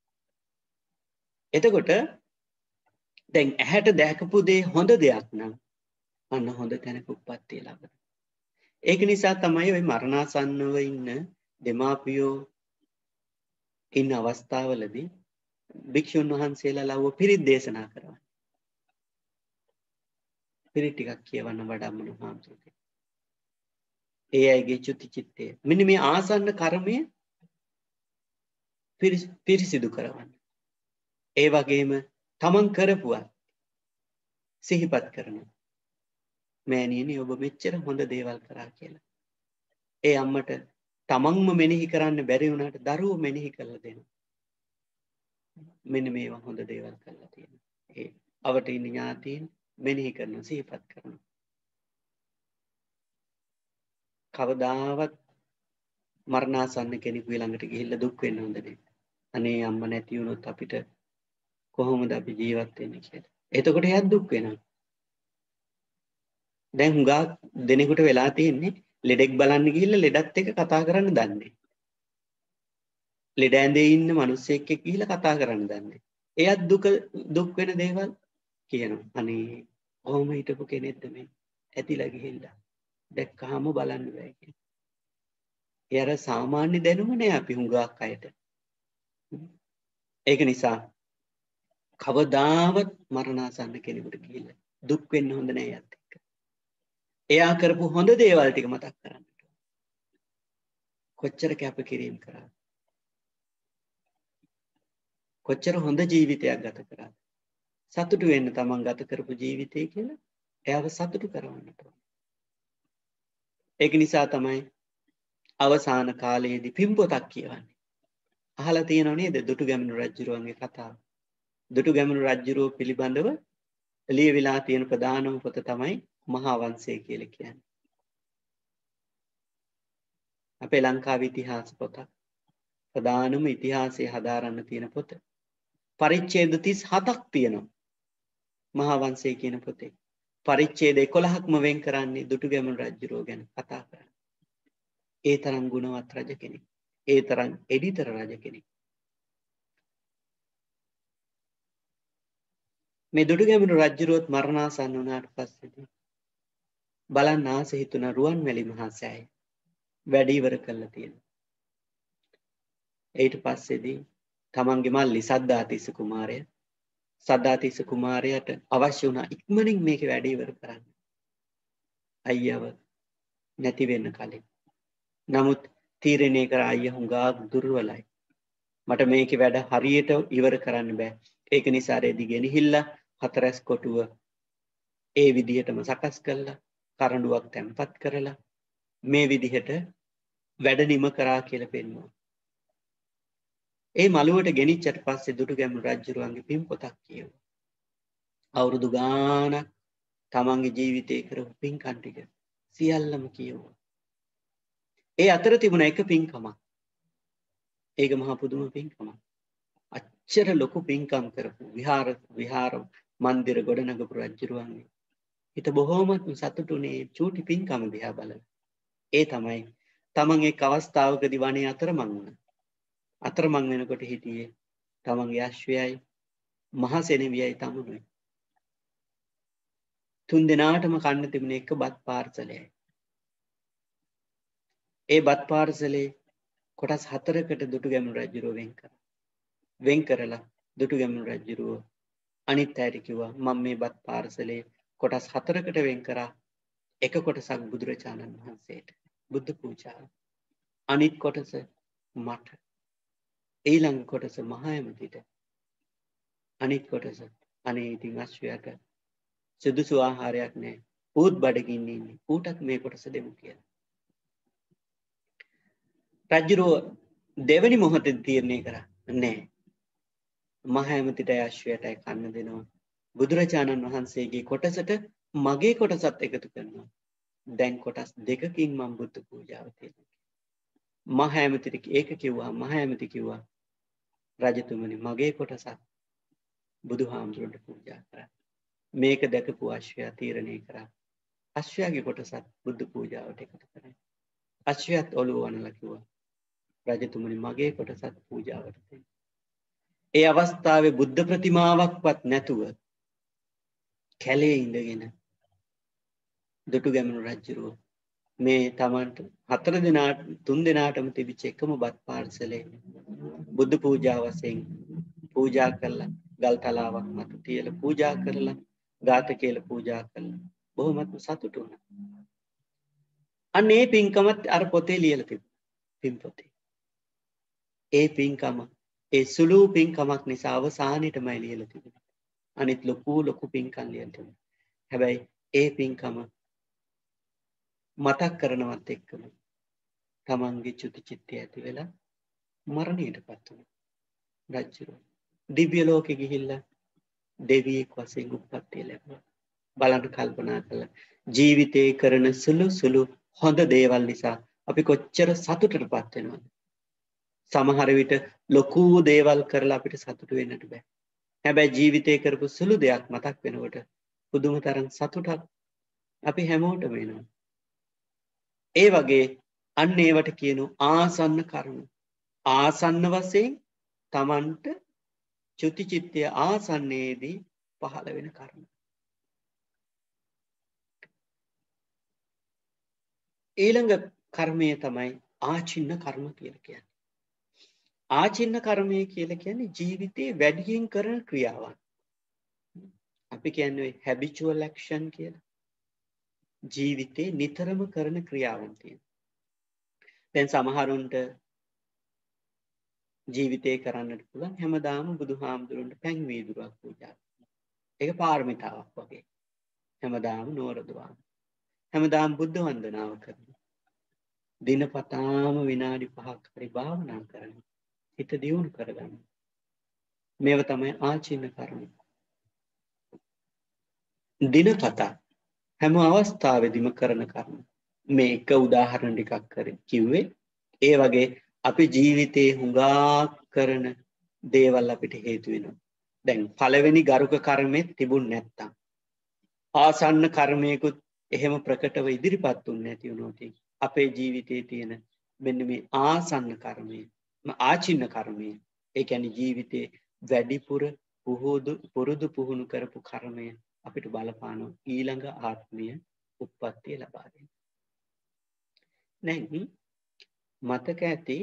එතකොට දැන් ඇහැට දැකපු දේ හොඳ දෙයක් නම් අන්න හොඳ තැනක උප්පත්තිය ලබනවා. ඒක නිසා තමයි ওই මරණාසන්නව ඉන්න දෙමාපියෝ ඉන්න අවස්ථාවලදී භික්ෂුන් වහන්සේලා ලව්ව පිරිත් දේශනා කරනවා. පිරිත් ටිකක් කියවන්න වඩා මොන හාමුදුරුවෝ. ඒ අයගේ චුති චිත්තය. මෙන්න මේ ආසන්න කර්මය පිරිසිදු කරවන්න. ඒ වගේම තමන් කරපුවා සිහිපත් කරනවා. මෑණියනි ඔබ මෙච්චර හොඳ දේවල් කරා කියලා. ඒ අම්මට තමන්ම මෙනෙහි කරන්න බැරි වුණාට දරුවෝ මෙනෙහි කරලා දෙනවා. මෙන්න මේවා හොඳ දේවල් කරලා තියෙනවා. ඒ අවට ඉන්න ඥාතීන් මෙනෙහි කරනවා සිහිපත් කරනවා. කවදාවත් මරණාසන්න කෙනෙකු ළඟට ගිහිල්ලා දුක් වෙන්න හොඳ නැහැ. අනේ අම්මා නැති වුණොත් අපිට කොහොමද අපි ජීවත් වෙන්නේ කියලා. එතකොට එයාත් දුක් වෙනවා. දැන් හුඟා දෙනෙකුට වෙලා තියෙන්නේ ලෙඩෙක් බලන්න ගිහිල්ලා ලෙඩත් එක්ක කතා කරන්න දන්නේ. ලෙඩ ඇඳේ ඉන්න මිනිස්සෙක් එක්ක ගිහිල්ලා කතා කරන්න දන්නේ. එයාත් දුක දුක් වෙන දේවල් කියනවා. අනේ කොහොම හිටපු කෙනෙක්ද මේ ඇතිලා ගිහිල්ලා. දැක්කහම බලන්න බෑ කියලා. ඒ අර සාමාන්‍ය දැනුම නෑ අපි හුඟක් අයට. ඒක නිසා කවදාවත් මරණාසන්න කෙනෙකුට ගිහිල්ලා දුක් වෙන්න හොඳ නෑ යත් එක්ක. එයා කරපු හොඳ දේවල් ටික මතක් කරන්න. කොච්චර කැපකිරීම කරා. කොච්චර හොඳ ජීවිතයක් ගත කරාද. සතුටු වෙන්න තමන් ගත කරපු ජීවිතය කියලා එයාව සතුටු කරවන්නට ඕන. ඒක නිසා තමයි අවසාන කාලයේදී පින්පොතක් කියවන්නේ. අහලා තියෙනව නේද දුටුගැමුණු රජුරුවන්ගේ කතාව. දුටුගැමුණු රජුරුව පිළිබඳව ලියවිලා තියෙන ප්‍රධානම පොත තමයි මහා වංශය කියලා කියන්නේ. අපේ ලංකාවේ ඉතිහාස පොතක්. ප්‍රධානම ඉතිහාසය හදාරන්න තියෙන පොත. පරිච්ඡේද තිස් හතක් තියෙනවා. මහා වංශය කියන පොතේ. පරිච්ඡේද එකොළහක්ම වෙන් කරන්නේ දුටුගැමුණු රජුරුව ගැන කතා කරන්නේ. ඒ තරම් ගුණවත් රජ කෙනෙක්. ඒ තරම් එඩිතර රජ කෙනෙක්. මේ දුටුගැමුණු රජුරුවත් මරණාසන්න වුණාට පස්සේ බලන්න ආස හිතුණ රුවන්වැලි මහා සෑය වැඩ ඉවර කළා තියෙනවා. ඊට පස්සේදී තමන්ගේ මල්ලි සද්ධාතිස්ස කුමාරයා සද්ධාතිස්ස කුමාරයාට අවශ්‍ය වුණා ඉක්මනින් මේක වැඩ ඉවර කරන්න. අයියව නැති වෙන්න කලින්. නමුත් තීරණය කර අයියා හුඟා දුර්වලයි. මට මේකේ වැඩ හරියට ඉවර කරන්න බෑ. ඒක නිසා රෙදි ගෙනහිල්ලා හතරස් කොටුව ඒ විදිහටම සකස් කළා. කරඬුවක් තැම්පත් කරලා මේ විදිහට වැඩ නිම කරා කියලා පෙන්වනවා. ඒ මළුවට ගෙනිච්චට පස්සේ දුටුගැමුණු රජුරුවන්ගේ පින්පොතක් කියවුවා. අවුරුදු ගාණක් තමන්ගේ ජීවිතේ කරපු පින්කම් ටික සියල්ලම කියවුවා. ඒ අතර තිබුණ එක පින්කමක්. ඒක මහා පුදුම පින්කමක්. අච්චර ලොකු පින්කම් කරපු විහාර විහාර මන්දිර ගොඩනගපු රජුරුවන්ගේ හිත බොහෝමත් සතුටුනේ චූටි පින්කම දිහා බලලා. ඒ තමයි තමන් එක් අවස්ථාවකදී වනේ අතරමං වුණා. අතරමං වෙනකොට හිටියේ තමන්ගේ අශ්වයයි මහා සෙනෙවියයි තමුණුයි. තුන් දෙනාටම කන්න තිබුණ එක බත් පාර්සලයයි. ඒ බත් පාර්සලේ කොටස් හතරකට දුටුගැමුණු රජුරුව වෙන් කරා. වෙන් කරලා දුටුගැමුණු රජුරුව අනිත් අයට කිව්වා මම මේ බත් පාර්සලේ කොටස් හතරකට වෙන් කරා. එක කොටසක් බුදුරජාණන් වහන්සේට බුද්ධ පූජාව. අනිත් කොටස මට. ඊළඟ කොටස මහා ඇමතිට. අනිත් කොටස අනේ ඉතින් අශ්වයාට සුදුසු ආහාරයක් නැහැ. ඌත් බඩගින්න ඉන්නේ. ඌටත් මේ කොටස දෙමු කියලා. රජුරෝ දෙවනි මොහොතේ තීරණය කරා නැහැ. මහා ඇමතිට අශ්වයාටයි කන්න දෙනවා. බුදුරජාණන් වහන්සේගේ කොටසට මගේ කොටසත් එකතු කරනවා. දැන් කොටස් දෙකකින් මම බුද්ධ පූජාව දෙනවා. මහා ඇමතිට ඒක කිව්වා. මහා ඇමති කිව්වා රජතුමනි මගේ කොටසත් බුදුහාමුදුරන්ට පූජා කරා. මේක දැකපු අශ්වයා තීරණය කරා අශ්වයාගේ කොටසත් බුද්ධ පූජාවට එකතු කරයි. අශ්වයාත් ඔළුව වනලා කිව්වා රජතුමනි මගේ කොටසත් පූජාවට දෙන්න. ඒ අවස්ථාවේ බුද්ධ ප්‍රතිමාවක්වත් නැතුව කැලේ ඉඳගෙන දුටුගැමුණු රජුරුව මේ තමන්ට හතර දෙනාට තුන් දෙනාටම තිබිච්ච එකම බත් පාර්සලේ බුද්ධ පූජාව වශයෙන් පූජා කරලා ගල් තලාවක් මත තියලා පූජා කරලා ගාත කියලා පූජා කළා. බොහොමත්ම සතුටු වුණා. අනේ පින්කමත් අර පොතේ ලියලා තිබුණා. පින් පොතේ. ඒ පින්කම ඒ සුළු පින්කමක් නිසා අවසානෙටමයි ලියලා තිබුණේ. අනිත් ලොකු ලොකු පින්කම් ලියලා තිබුණා. හැබැයි ඒ පින්කම මතක් කරනවත් එක්කම තමන්ගේ චුති චිත්තය ඇති වෙලා මරණයටපත් වුණා. රජුරු දිව්‍ය ලෝකෙ ගිහිල්ලා දෙවියෙක් වශයෙන් උප්පත්තිය ලැබුවා. බලන්න කල්පනා කළා ජීවිතේ කරන සුළු සුළු හොඳ දේවල් නිසා අපි කොච්චර සතුටටපත් වෙනවද? සමහර විට ලොකු දේවල් කරලා අපිට සතුට වෙන්නට බෑ. හැබැයි ජීවිතේ කරපු සුළු දෙයක් මතක් වෙනකොට පුදුම තරම් සතුටක් අපි හැමෝටම එනවා. ඒ වගේ අන්න ඒවට කියනු ආසන්න කර්ම. ආසන්න වශයෙන් තමන්ට චුති චිත්තය ආසන්නයේදී පහළ වෙන කර්ම. ඊළඟ කර්මය තමයි ආචින්න කර්ම කියලා කියන්නේ. ආචින්න කර්මය කියලා කියන්නේ ජීවිතේ වැඩියෙන් කරන ක්‍රියාවන්. අපි කියන්නේ habitual action කියලා. ජීවිතේ නිතරම කරන ක්‍රියාවන් තියෙනවා. දැන් සමහරුන්ට ජීවිතේ කරන්නට පුළුවන් හැමදාම බුදුහාමුදුරන්ට පැන් වීදුරුවක් පූජා කරනවා. ඒක පාරමිතාවක් වගේ. හැමදාම නෝරදවාන. හැමදාම බුද්ධ වන්දනාව කරනවා. දිනපතාම විනාඩි පහක් හරි භාවනා කරනවා. හිත දියුණු කරගන්න. මේව තමයි ආචින්න කර්ම. දිනපතා හැම අවස්ථාවෙදිම කරන කර්ම. මේ එක උදාහරණ ටිකක් කරේ කිව්වේ. ඒ වගේ අපි ජීවිතේ හුඟා කරන දේවල් අපිට හේතු වෙනවා. දැන් පළවෙනි ගරුක කර්මෙත් තිබුණ නැත්තම් ආසන්න කර්මයකුත් එහෙම ප්‍රකටව ඉදිරිපත් වුනේ නැති වුණොත් අපේ ජීවිතයේ තියෙන මෙන්න මේ ආසන්න කර්මය ආචින්න කර්මය ඒ කියන්නේ ජීවිතේ වැඩිපුර පුහුදු පුරුදු පුහුණු කරපු කර්මය අපිට බලපාන ඊළඟ ආත්මීය උප්පත්තිය ලබා දෙන්න. දැන් මතක ඇති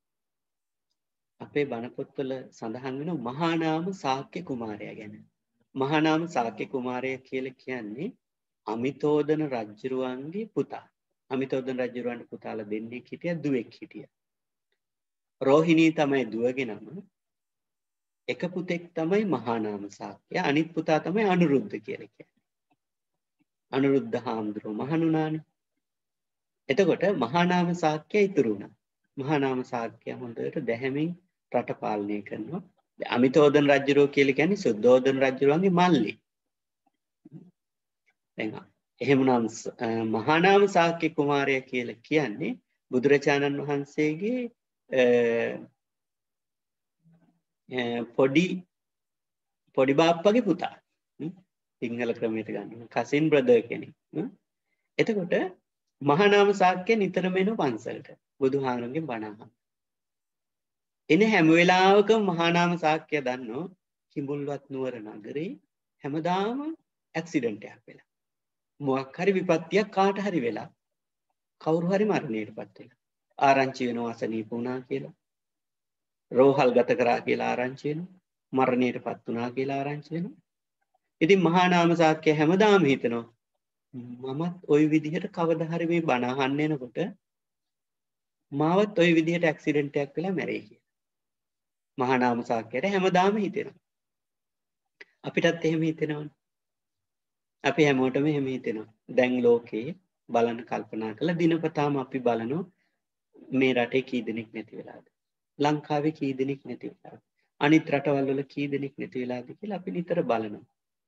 අපේ බණ පොත්වල සඳහන් වෙන මහා නාම ශාක්‍ය කුමාරයා ගැන. මහා නාම ශාක්‍ය කුමාරයා කියලා කියන්නේ අමිතෝදන රජුරුවන්ගේ පුතා. අමිතෝදන රජුරුවන්ගේ පුතාලා දෙන්නෙක් හිටියා දුවෙක් හිටියා. රෝහිණී තමයි දුවගේ නම. එක පුතෙක් තමයි මහා නාම ශාක්‍ය. අනිත් පුතා තමයි අනුරුද්ධ කියලා කියන්නේ. අනුරුද්ධ හාමුදුරුවෝ මහණුනානේ. එතකොට මහා නාම ශාක්‍ය ඉතුරු වුණා. මහා නාම ශාක්‍ය හොඳට දැහැමින් රට පාලනය කරනවා. අමිතෝදන රජුරෝ කියලා කියන්නේ සුද්ධෝදන රජුරන්ගේ මල්ලි. දැන් එහෙමනම් මහා නාම ශාක්‍ය කුමාරයා කියලා කියන්නේ බුදුරජාණන් වහන්සේගේ පොඩි පොඩි බාප්පගේ පුතා. සිංහල ක්‍රමයට ගන්න කසින් බ්‍රදර් කෙනෙක්. එතකොට මහා නාම ශාක්‍ය නිතරම එන පන්සලට බුදුහාමුදුරන්ගෙන් බණ අහන්න. එන හැම වෙලාවකම මහා නාම ශාක්‍ය දන්නෝ කිඹුල්වත් නුවර නගරේ හැමදාම ඇක්සිඩන්ට් එකක් වෙලා. මොකක් හරි විපත්තියක් කාට හරි වෙලා කවුරු හරි මරණයටපත් වෙලා. ආරංචි වෙනවා අසනීප වුණා කියලා. රෝහල් ගත කරා කියලා ආරංචි වෙනවා. මරණයටපත් වුණා කියලා ආරංචි වෙනවා. ඉතින් මහා නාම ශාක්‍ය හැමදාම හිතනවා මමත් ওই විදිහට කවදා හරි මේ බණ අහන්න එනකොට මාවත් ওই විදිහට ඇක්සිඩන්ට් එකක් වෙලා මැරෙයි කියලා. මහා නාම ශාක්‍යයට හැමදාම හිතෙනවා. අපිටත් එහෙම හිතෙනවනේ. අපි හැමෝටම එහෙම හිතෙනවා. දැන් ලෝකේ බලන්න කල්පනා කළා දිනපතාම අපි බලනවා මේ රටේ කී දෙනෙක් නැති වෙලාද? ලංකාවේ කී දෙනෙක් නැති වෙලාද? අනිත් රටවල් වල කී දෙනෙක් නැති වෙලාද කියලා අපි නිතර බලනවා.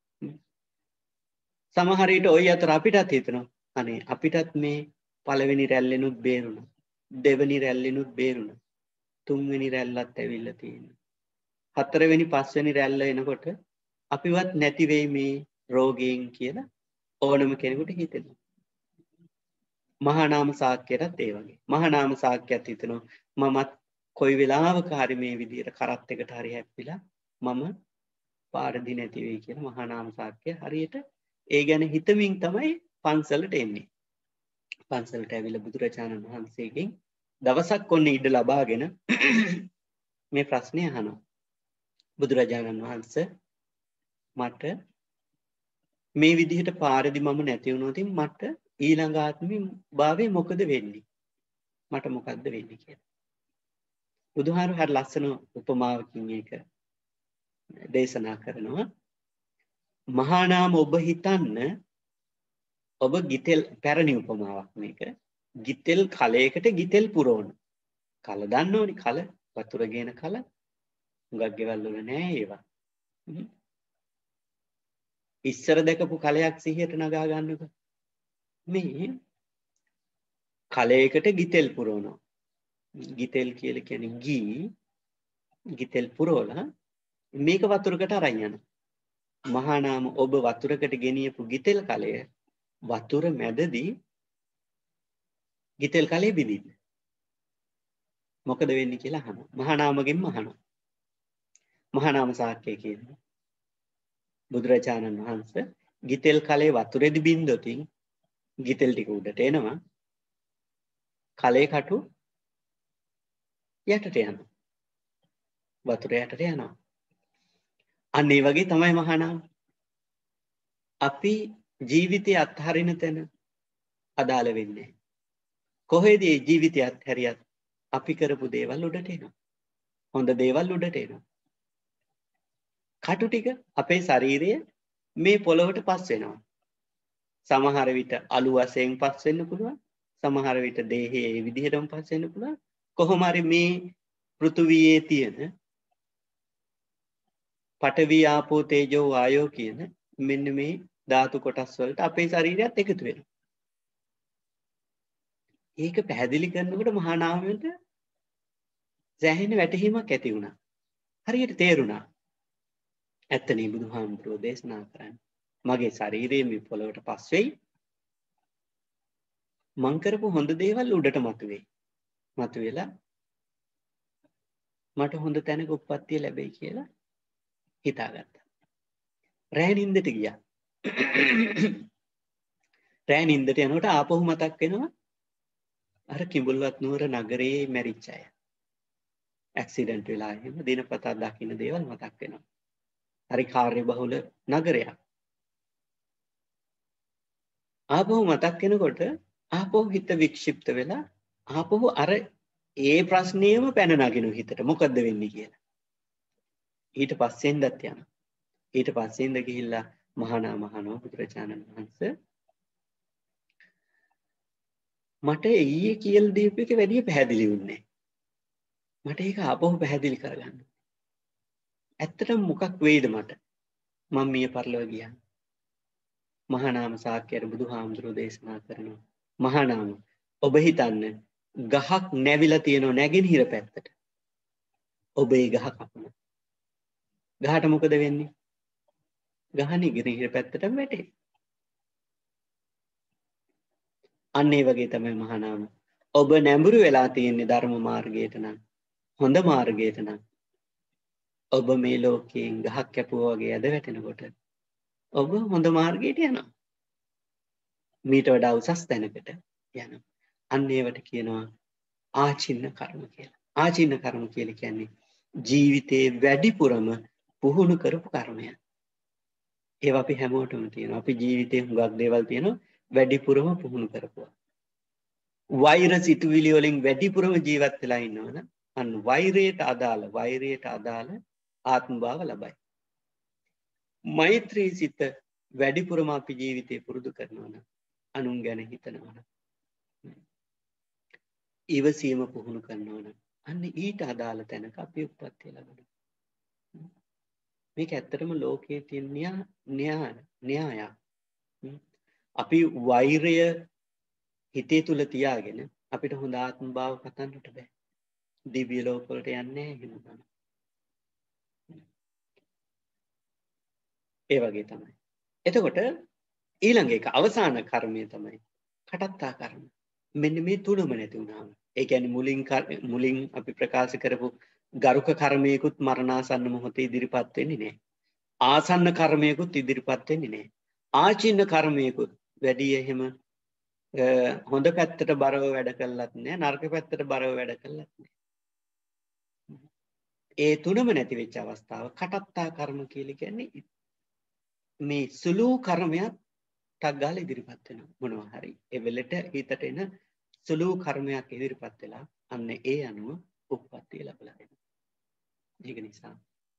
සමහර විට ওই අතර අපිටත් හිතෙනවා අනේ අපිටත් මේ පළවෙනි රැල්ලෙනුත් බේරුණා. දෙවෙනි රැල්ලෙනුත් බේරුණා. තුන්වෙනි රැල්ලත් ඇවිල්ලා තියෙනවා. හතරවෙනි පස්වෙනි රැල්ල එනකොට අපිවත් නැති වෙයි මේ රෝගයෙන් කියලා ඕනම කෙනෙකුට හිතෙනවා. මහා නාම ශාක්‍යයටත් ඒ වගේ. මහා නාම ශාක්‍යයත් හිතනවා මමත් කොයි වෙලාවක හරි මේ විදිහට කරත් එකට හරි හැප්පිලා මම පාරදී නැති වෙයි කියලා මහා නාම ශාක්‍ය හරියට ඒ ගැන හිතමින් තමයි පන්සලට එන්නේ. පන්සලට ඇවිල්ලා බුදුරජාණන් වහන්සේගෙන් දවසක් ඔන්න ඉඩ ලබාගෙන මේ ප්‍රශ්නේ අහනවා. බුදුරජාණන් වහන්සේ මට මේ විදිහට පාරදී මම නැති වුණොත් මට ඊළඟ ආත්මෙ භාවයේ මොකද වෙන්නේ? මට මොකද්ද වෙන්නේ කියලා. බුදුහාමුදුරුවෝ හරි ලස්සන උපමාවකින් ඒක දේශනා කරනවා. මහා නාම ඔබ හිතන්න ඔබ ගිතෙල් පැරණි උපමාවක් මේක. ගිතෙල් කලයකට ගිතෙල් පුරවන. කල දන්න ඕනි කල වතුර ගේන කල. හුඟක් ගෙවල් වල නෑ ඒවා. ඉස්සර දැකපු කලයක් සිහියට නගා ගන්නකො. මේ කලයකට ගිතෙල් පුරවනවා. ගිතෙල් කියලා කියන්නේ ගී ගිතෙල් පුරවලා මේක වතුරකට අරන් යනවා. මහා නාම ඔබ වතුරකට ගෙනියපු ගිතෙල් කලය වතුර මැදදී ගිතෙල් කලේ බිඳින්න. මොකද වෙන්නේ කියලා අහනවා. මහා නාමගෙන් අහනවා. මහා නාම සාක්‍ය කියන්නේ බුදුරජාණන් වහන්සේ ගිතෙල් කලේ වතුරේදී බින්දොතින් ගිතෙල් ටික උඩට එනවා. කලේ කටු යටට යනවා. වතුර යටට යනවා. අන්න ඒ වගේ තමයි මහා නාම. අපි ජීවිතය අත්හරින තැන අදාළ වෙන්නේ. කොහෙදී ජීවිතය අත්හැරියත් අපි කරපු දේවල් උඩට එනවා. හොඳ දේවල් උඩට එනවා. කටු ටික අපේ ශරීරයේ මේ පොළොවට පස් වෙනවා. සමහර විට අලු වශයෙන් පස් වෙන්න පුළුවන්. සමහර විට දේහයේ ඒ විදිහටම පස් වෙන්න පුළුවන්. කොහොම හරි මේ පෘථුවියේ තියෙන පඨවි ආපෝ තේජෝ වායෝ කියන මෙන්න මේ ධාතු කොටස් වලට අපේ ශරීරයත් එකතු වෙනවා. ඒක පැහැදිලි කරනකොට මහා නාමයට සෑහෙන වැටහීමක් ඇති වුණා. හරියට තේරුණා. ඇත්තනේ බුදුහාමුදුරුවෝ දේශනා කරන්නේ. මගේ ශරීරයේ මේ පොළොවට පස් වෙයි. මං කරපු හොඳ දේවල් උඩට මතුවේ. මතුවෙලා මට හොඳ තැනක උප්පත්තිය ලැබෙයි කියලා හිතාගත්තා. රෑ නින්දට ගියා. රෑ නින්දට යනකොට ආපහු මතක් වෙනවා අර කිඹුල්වත් නුවර නගරයේ මැරිච්ච අය. ඇක්සිඩන්ට් වෙලා එහෙම දිනපතා දකින්න දේවල් මතක් වෙනවා. හරි කාර්යබහුල නගරයක්. ආපහු මතක් වෙනකොට ආපහු හිත වික්ෂිප්ත වෙලා ආපහු අර ඒ ප්‍රශ්නේම පැන නගිනු හිතට මොකද්ද වෙන්නේ කියලා. ඊට පස්සෙන්දත් යනවා. ඊට පස්සෙන්ද ගිහිල්ලා මහානා මහානෝ බුදුරජාණන් වහන්සේ මට ඊයේ කියලා දීපු එක වැඩි පැහැදිලි වුණේ. මට ඒක ආපහු පැහැදිලි කරගන්න. ඇත්තටම මොකක් වෙයිද මට? මම මිය පරලොව ගියා. මහා නාම සාක්‍යයට බුදුහාමුදුරුවෝ දේශනා කරනවා. මහා නාම ඔබ හිතන්න ගහක් නැවිලා තියෙනව නැගෙනහිර පැත්තට. ඔබ ඒ ගහ කපනවා. ගහට මොකද වෙන්නේ? ගහ නැගෙනහිර පැත්තටම වැටේ. අන්න ඒ වගේ තමයි මහා නාම. ඔබ නැඹුරු වෙලා තියෙන්නේ ධර්ම මාර්ගයට නම් හොඳ මාර්ගයට නම් ඔබ මේ ලෝකයෙන් ගහක් කැපුවා වගේ ඇද වැටෙනකොට ඔබ හොඳ මාර්ගයට යනවා. මීට වඩා උසස් තැනකට යනවා. අන්න ඒවට කියනවා ආචින්න කර්ම කියලා. ආචින්න කර්ම කියලා කියන්නේ ජීවිතේ වැඩිපුරම පුහුණු කරපු කර්මය. ඒවා අපි හැමෝටම තියෙනවා. අපි ජීවිතේ හුඟක් දේවල් තියෙනවා වැඩිපුරම පුහුණු කරපුවා. වෛර සිතුවිලි වලින් වැඩිපුරම ජීවත් වෙලා ඉන්නවනම් අන්න වෛරයට අදාළ වෛරයට අදාළ ආත්ම භාව ලබයි. මෛත්‍රී සිත වැඩිපුරම අපි ජීවිතේ පුරුදු කරනවා නම් අනුන් ගැන හිතනවා නම් ඉවසීම පුහුණු කරනවා නම් අන්න ඊට අදාළ තැනක අපි උප්පත්තිය ලබනවා. මේක ඇත්තටම ලෝකයේ තියෙන න්‍යාය න්‍යාය. අපි වෛරය හිතේ තුල තියාගෙන අපිට හොඳ ආත්ම භාව පතන්නට බෑ. දිව්‍ය ලෝක වලට යන්නේ නැහැ. ඒ වගේ තමයි. එතකොට ඊළඟ එක අවසාන කර්මය තමයි කටත්තා කර්ම. මෙන්න මේ තුනම නැති වුණාම. ඒ කියන්නේ මුලින් මුලින් අපි ප්‍රකාශ කරපු ගරුක කර්මයකුත් මරණාසන්න මොහොතේ ඉදිරිපත් වෙන්නේ නැහැ. ආසන්න කර්මයකුත් ඉදිරිපත් වෙන්නේ නැහැ. ආචින්න කර්මයකුත් වැඩි එහෙම හොඳ පැත්තට බරව වැඩ කළත් නැහැ. නරක පැත්තට බරව වැඩ කළත් නැහැ. ඒ තුනම නැති වෙච්ච අවස්ථාව කටත්තා කර්ම කියලා කියන්නේ මේ සුළු කර්මයක් ටක් ගාලා ඉදිරිපත් වෙනවා මොනවා හරි. ඒ වෙලෙට හිතට එන සුළු කර්මයක් ඉදිරිපත් වෙලා අන්න ඒ අනුව උප්පත්තිය ලැබලා දෙනවා. ඒක නිසා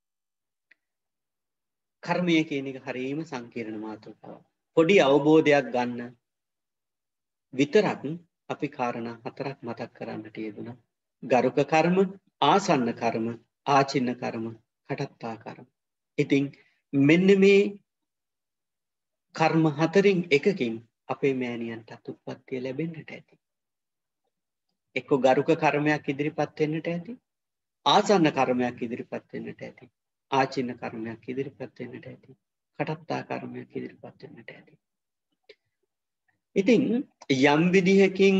කර්මය කියන එක හරියම සංකීර්ණ මාතෘකාවක්. පොඩි අවබෝධයක් ගන්න විතරක් අපි කාරණා හතරක් මතක් කරන්නට යෙදුණා. ගරුක කර්ම, ආසන්න කර්ම, ආචින්න කර්ම, කටත්තා කර්ම. ඉතින් මෙන්න මේ කර්ම හතරින් එකකින් අපේ මෑණියන්ට උප්පත්තිය ලැබෙන්නට ඇති. එක්ක ගරුක කර්මයක් ඉදිරිපත් වෙන්නට ඇති. ආසන්න කර්මයක් ඉදිරිපත් වෙන්නට ඇති. ආචින්න කර්මයක් ඉදිරිපත් වෙන්නට ඇති. කටත්තා කර්මයක් ඉදිරිපත් වෙන්නට ඇති. ඉතින් යම් විදිහකින්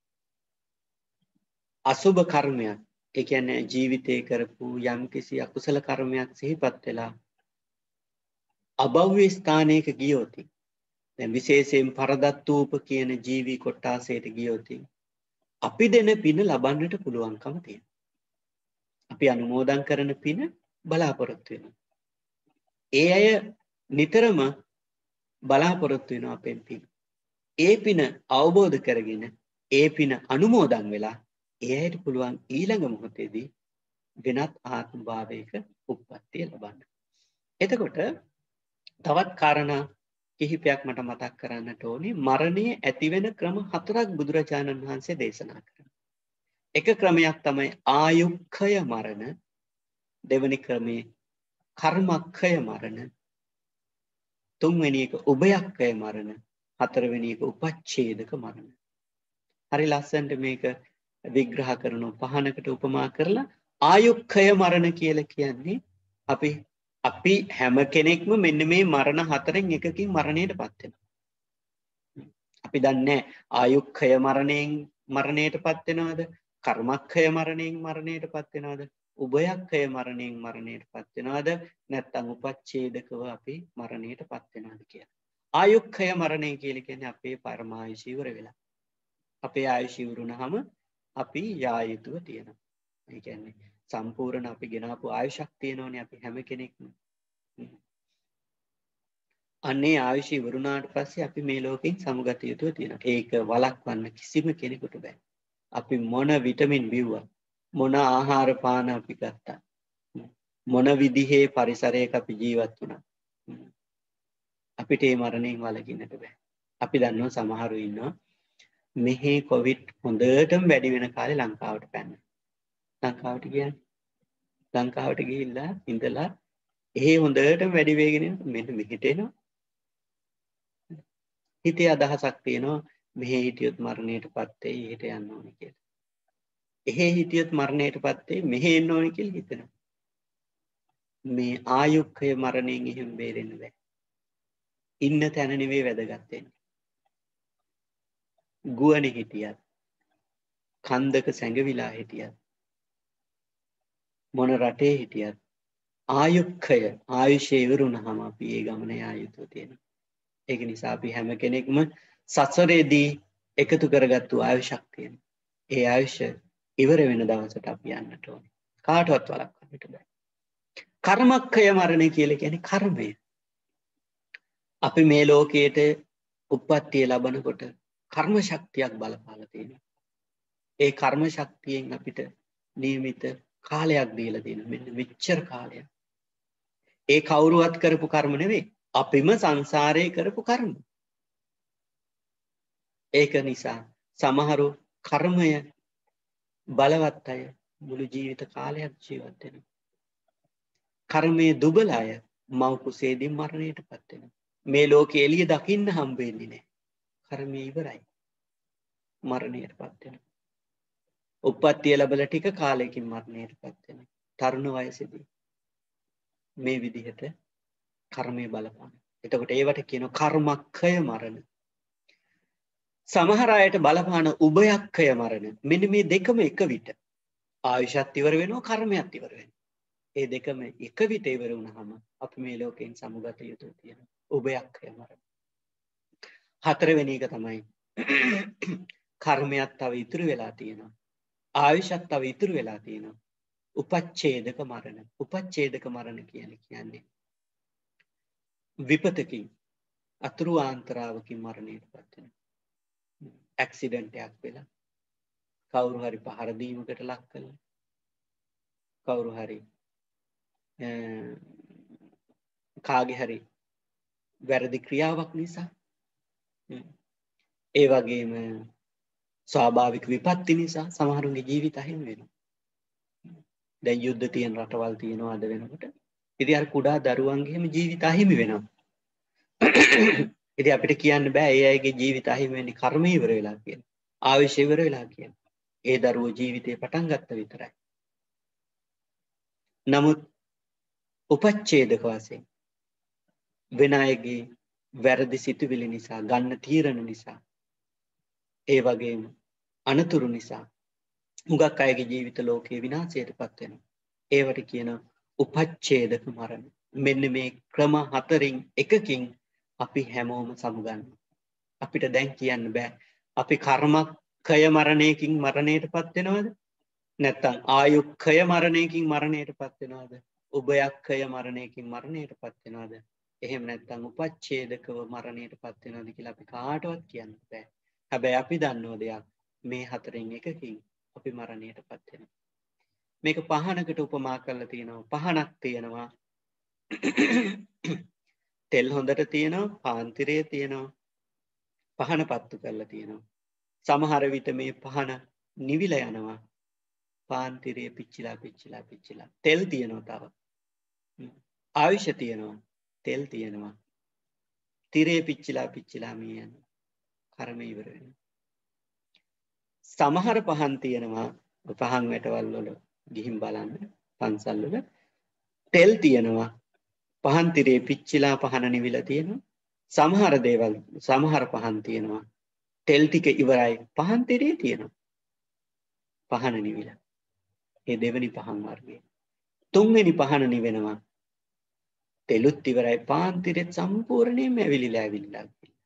අසුභ කර්මයක්, ඒ කියන්නේ ජීවිතේ කරපු යම් කිසි අකුසල කර්මයක් සිහිපත් වෙලා අභව්‍ය ස්ථානයක ගියොත්, දැන් විශේෂයෙන් පරදත්තූප කියන ජීවි කොට්ටාසයට ගියොත් අපි දෙන පින ලබන්නට පුළුවන්කම තියෙනවා. අපි අනුමෝදන් කරන පින බලාපොරොත්තු වෙනවා. ඒ අය නිතරම බලාපොරොත්තු වෙනවා අපෙන් පින. ඒ පින අවබෝධ කරගෙන ඒ පින අනුමෝදන් වෙලා ඒ අයට පුළුවන් ඊළඟ මොහොතේදී වෙනත් ආත්ම භාවයක උප්පත්තිය ලබන්න. එතකොට තවත් කාරණා කිහිපයක් මට මතක් කරන්නට ඕනේ. මරණය ඇති වෙන ක්‍රම හතරක් බුදුරජාණන් වහන්සේ දේශනා කරනවා. එක ක්‍රමයක් තමයි ආයුක්ඛය මරණ, දෙවෙනි ක්‍රමේ කර්මක්ඛය මරණ, තුන්වෙනි එක උභයක්ඛය මරණ, හතරවෙනි එක උපච්ඡේදක මරණ. හරි ලස්සනට මේක විග්‍රහ කරනවා පහනකට උපමා කරලා. ආයුක්ඛය මරණ කියලා කියන්නේ අපි අපි හැම කෙනෙක්ම මෙන්න මේ මරණ හතරෙන් එකකින් මරණයටපත් වෙනවා. අපි දන්නේ ආයුක්ඛය මරණයෙන් මරණයටපත් වෙනවද? කර්මක්ඛය මරණයෙන් මරණයටපත් වෙනවද? උභයක්ඛය මරණයෙන් මරණයටපත් වෙනවද? නැත්නම් උපච්ඡේදකව අපි මරණයටපත් වෙනවද කියලා. ආයුක්ඛය මරණය කියලා කියන්නේ අපේ පරමායුෂ ඉවර වෙලා. අපේ ආයුෂ ඉවරුනහම අපි යා යුතුව තියෙනවා. ඒ කියන්නේ සම්පූර්ණ අපි ගෙනාපු ආයුෂක් තියෙනෝනේ අපි හැම කෙනෙක්ම. අන්නේ ආයුෂ ඉවරුනාට පස්සේ අපි මේ ලෝකෙන් සමුගත යුතුව තියෙනවා. ඒක වළක්වන්න කිසිම කෙනෙකුට බෑ. අපි මොන විටමින් බිව්වා, මොන ආහාර පාන අපි ගත්තා, මොන විදිහේ පරිසරයක අපි ජීවත් වුණා, අපිට මේ මරණයෙන් වළකින්නට බෑ. අපි දන්නවා සමහරු ඉන්නවා මෙහි කොවිඩ් හොඳටම වැඩි වෙන කාලේ ලංකාවට පැන්න. ලංකාවට කියන්නේ ලංකාවට ගිහිල්ලා ඉඳලා එහෙ හොඳටම වැඩි වෙගෙන මෙන්න මෙහෙට එනවා. හිතේ අදහසක් තියෙනවා මෙහෙ හිටියොත් මරණයටපත් වෙයි, එහෙට යන්න ඕනේ කියලා. එහෙ හිටියොත් මරණයටපත් වෙයි, මෙහෙ එන්න ඕනේ කියලා හිතනවා. මේ ආයුක්ඛය මරණයෙන් එහෙම බේරෙන්න බෑ. ඉන්න තැන නෙවෙයි වැදගත් වෙන්නේ. ගුවනේ හිටියත්, කන්දක සැඟවිලා හිටියත්, මොන රටේ හිටියත් ආයුක්ඛය ආයුෂය ඉවරුනහම අපි ඒ ගමන යා යුතුව තියෙනවා. ඒක නිසා අපි හැම කෙනෙක්ම සසරේදී එකතු කරගත්තු ආයුෂක් තියෙනවා. ඒ ආයුෂ ඉවර වෙන දවසට අපි යන්නට ඕනේ. කාටවත් වළක්වන්නට බෑ. කර්මක්ඛය මරණය කියලා කියන්නේ කර්මය. අපි මේ ලෝකයේට උප්පත්තිය ලබනකොට කර්ම ශක්තියක් බලපාලා තියෙනවා. ඒ කර්ම ශක්තියෙන් අපිට නියමිත කාලයක් දීලා දෙනවා. මෙන්න මෙච්චර කාලයක්. ඒ කවුරුවත් කරපු කර්ම නෙවෙයි. අපිම සංසාරේ කරපු කර්ම. ඒක නිසා සමහරු කර්මය බලවත් අය මුළු ජීවිත කාලයක් ජීවත් වෙනවා. කර්මයේ දුබල අය මව් කුසේදී මරණයටපත් වෙනවා. මේ ලෝකේ එළිය දකින්න හම්බ වෙන්නේ නැහැ. කර්මය ඉවරයි. මරණයටපත් වෙනවා. උප්පත්තිය ලැබලා ටික කාලයකින් මරණයටපත් වෙනවා. තරුණ වයසේදී මේ විදිහට කර්මය බලපාන. එතකොට ඒවට කියනවා කර්මක්ඛය මරණ. සමහර අයට බලපාන උභයක්ඛය මරණ. මෙන්න මේ දෙකම එක විට ආයුෂත් ඉවර වෙනවා, කර්මයක් ඉවර වෙනවා. ඒ දෙකම එක විට ඉවර වුණාම අපි මේ ලෝකයෙන් සමුගත යුතු තියෙනවා. උභයක්ඛය මරණ. හතරවෙනි එක තමයි කර්මයක් තව ඉතුරු වෙලා තියෙනවා. ආයුෂත් තව ඉතුරු වෙලා තියෙනවා. උපච්ඡේදක මරණ. උපච්ඡේදක මරණ කියන්නේ කියන්නේ විපතකින් අතුරු ආන්තරාවකින් මරණයටපත් වෙනවා. ඇක්සිඩන්ට් එකක් වෙලා කවුරු හරි පහර දීමකට ලක් කළා. කවුරු හරි කාගේ හරි වැරදි ක්‍රියාවක් නිසා ඒ වගේම ස්වාභාවික විපත්ති නිසා සමහරුන්ගේ ජීවිත අහිමි වෙනවා. දැන් යුද්ධ තියෙන රටවල් තියෙනවා අද වෙනකොට. ඉතින් අර කුඩා දරුවන්ගේම ජීවිත අහිමි වෙනවා. ඉතින් අපිට කියන්න බෑ ඒ අයගේ ජීවිත අහිමි වෙන්නේ කර්ම ඉවර වෙලා කියලා. ආයුෂ ඉවර වෙලා කියලා. ඒ දරුවෝ ජීවිතේ පටන් ගත්ත විතරයි. නමුත් උපච්ඡේදක වශයෙන් වෙන අයගේ වැරදි සිතුවිලි නිසා ගන්න තීරණ නිසා ඒ වගේම අනතුරු නිසා හුඟක් අයගේ ජීවිත ලෝකේ විනාශයටපත් වෙනවා. ඒවට කියන උපච්ඡේදක මරණ. මෙන්න මේ ක්‍රම හතරින් එකකින් අපි හැමෝම සමුගන්නවා. අපිට දැන් කියන්න බෑ අපි කර්මක්ඛය මරණයකින් මරණයටපත් වෙනවද? නැත්නම් ආයුක්ඛය මරණයකින් මරණයටපත් වෙනවද? උභයක්ඛය මරණයකින් මරණයටපත් වෙනවද? එහෙම නැත්නම් උපච්ඡේදකව මරණයටපත් වෙනවද කියලා අපි කාටවත් කියන්න බෑ. හැබැයි අපි දන්නෝ දෙයක් මේ හතරෙන් එකකින් අපි මරණයටපත් වෙනවා. මේක පහනකට උපමා කරලා තියෙනවා. පහනක් තියෙනවා. තෙල් හොඳට තියෙනවා, පාන්තිරය තියෙනවා. පහන පත්තු කරලා තියෙනවා. සමහර විට මේ පහන නිවිලා යනවා. පාන්තිරය පිච්චිලා පිච්චිලා පිච්චිලා. තෙල් තියෙනවා තව. ආයුෂ තියෙනවා. තෙල් තියෙනවා. තිරේ පිච්චිලා පිච්චිලා මේ යනවා. කර්ම ඉවර වෙනවා. සමහර පහන් තියෙනවා පහන් වැටවල් වල ගිහින් බලන්න පන්සල් වල තෙල් තියෙනවා. පහන් තිරේ පිච්චිලා පහන නිවිලා තියෙනවා. සමහර දේවල් සමහර පහන් තියෙනවා. තෙල් ටික ඉවරයි පහන් තිරේ තියෙනවා. පහන නිවිලා. ඒ දෙවෙනි පහන් වර්ගය. තුන්වෙනි පහන නිවෙනවා. තෙලුත් ඉවරයි පහන් තිරෙත් සම්පූර්ණයෙන්ම ඇවිලිලා ඇවිල්ලා.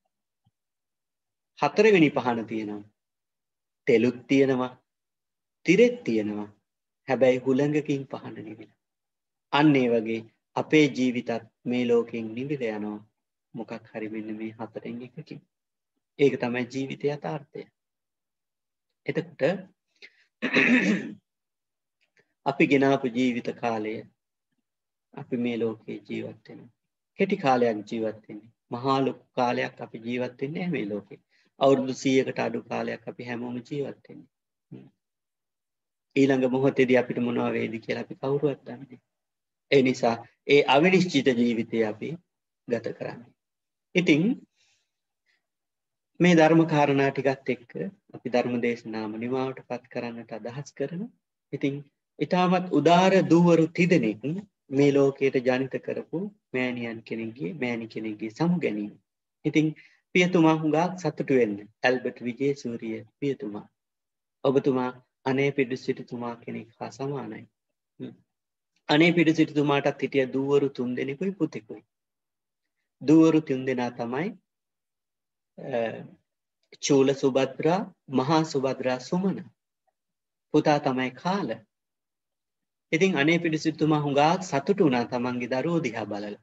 හතරවෙනි පහන තියෙනවා. තෙලුත් තියෙනවා. තිරෙත් තියෙනවා. හැබැයි හුළඟකින් පහන නිවිලා. අන්න ඒ වගේ අපේ ජීවිතත් මේ ලෝකෙන් නිවිලා යනවා. මොකක් හරි මෙන්න මේ හතරෙන් එකකින්. ඒක තමයි ජීවිතයේ යථාර්ථය. එතකොට අපි ගෙනාපු ජීවිත කාලය අපි මේ ලෝකේ ජීවත් වෙනවා. කෙටි කාලයක් ජීවත් වෙන්නේ. මහා ලොකු කාලයක් අපි ජීවත් වෙන්නේ නැහැ මේ ලෝකේ. අවුරුදු සීයකට අඩු කාලයක් අපි හැමෝම ජීවත් වෙන්නේ. ඊළඟ මොහොතේදී අපිට මොනවා වේද කියලා අපි කවුරුවත් දන්නේ නැහැ. ඒ නිසා ඒ අවිනිශ්චිත ජීවිතය අපි ගත කරන්නේ. ඉතින් මේ ධර්ම කාරණා ටිකත් එක්ක අපි ධර්ම දේශනාව නිමාවටපත් කරන්නට අදහස් කරනවා. ඉතින් ඊටමත් උදාර දූවරු තිදෙනෙක් මේ ලෝකයට ජනිත කරපු මෑණියන් කෙනෙක්ගේ මෑණි කෙනෙක්ගේ සමුගැනීම. ඉතින් පියතුමා හුඟක් සතුටු වෙන්න. ඇල්බර්ට් විජේසූරිය පියතුමා. ඔබතුමා අනේ පිඩු සිටුතුමා කෙනෙක් හා සමානයි. අනේ පිඩු සිටුතුමාටත් හිටිය දූවරු තුන්දෙනෙකුයි පුතෙකුයි. දූවරු තුන්දෙනා තමයි චූල සුභද්‍රා, මහා සුභද්‍රා, සුමන. පුතා තමයි කාල. ඉතින් අනේ පිඩු සිටුතුමා හුඟක් සතුටු වුණා තමන්ගේ දරුවෝ දිහා බලලා.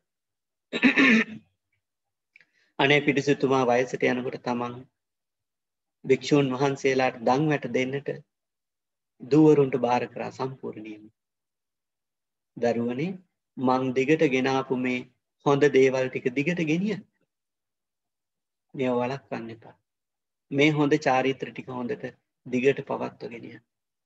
අනේ පිඩු සිටුතුමා වයසට යනකොට තමන් භික්ෂූන් වහන්සේලාට දන් වැට දෙන්නට දූවරුන්ට බාර කරා සම්පූර්ණයෙන්ම. දරුවනේ මං දිගට ගෙනාපු මේ හොඳ දේවල් ටික දිගට ගෙනියන්න. මේව වළක්වන්න එපා. මේ හොඳ චාරිත්‍ර ටික හොඳට දිගට පවත්වාගෙන යන්න.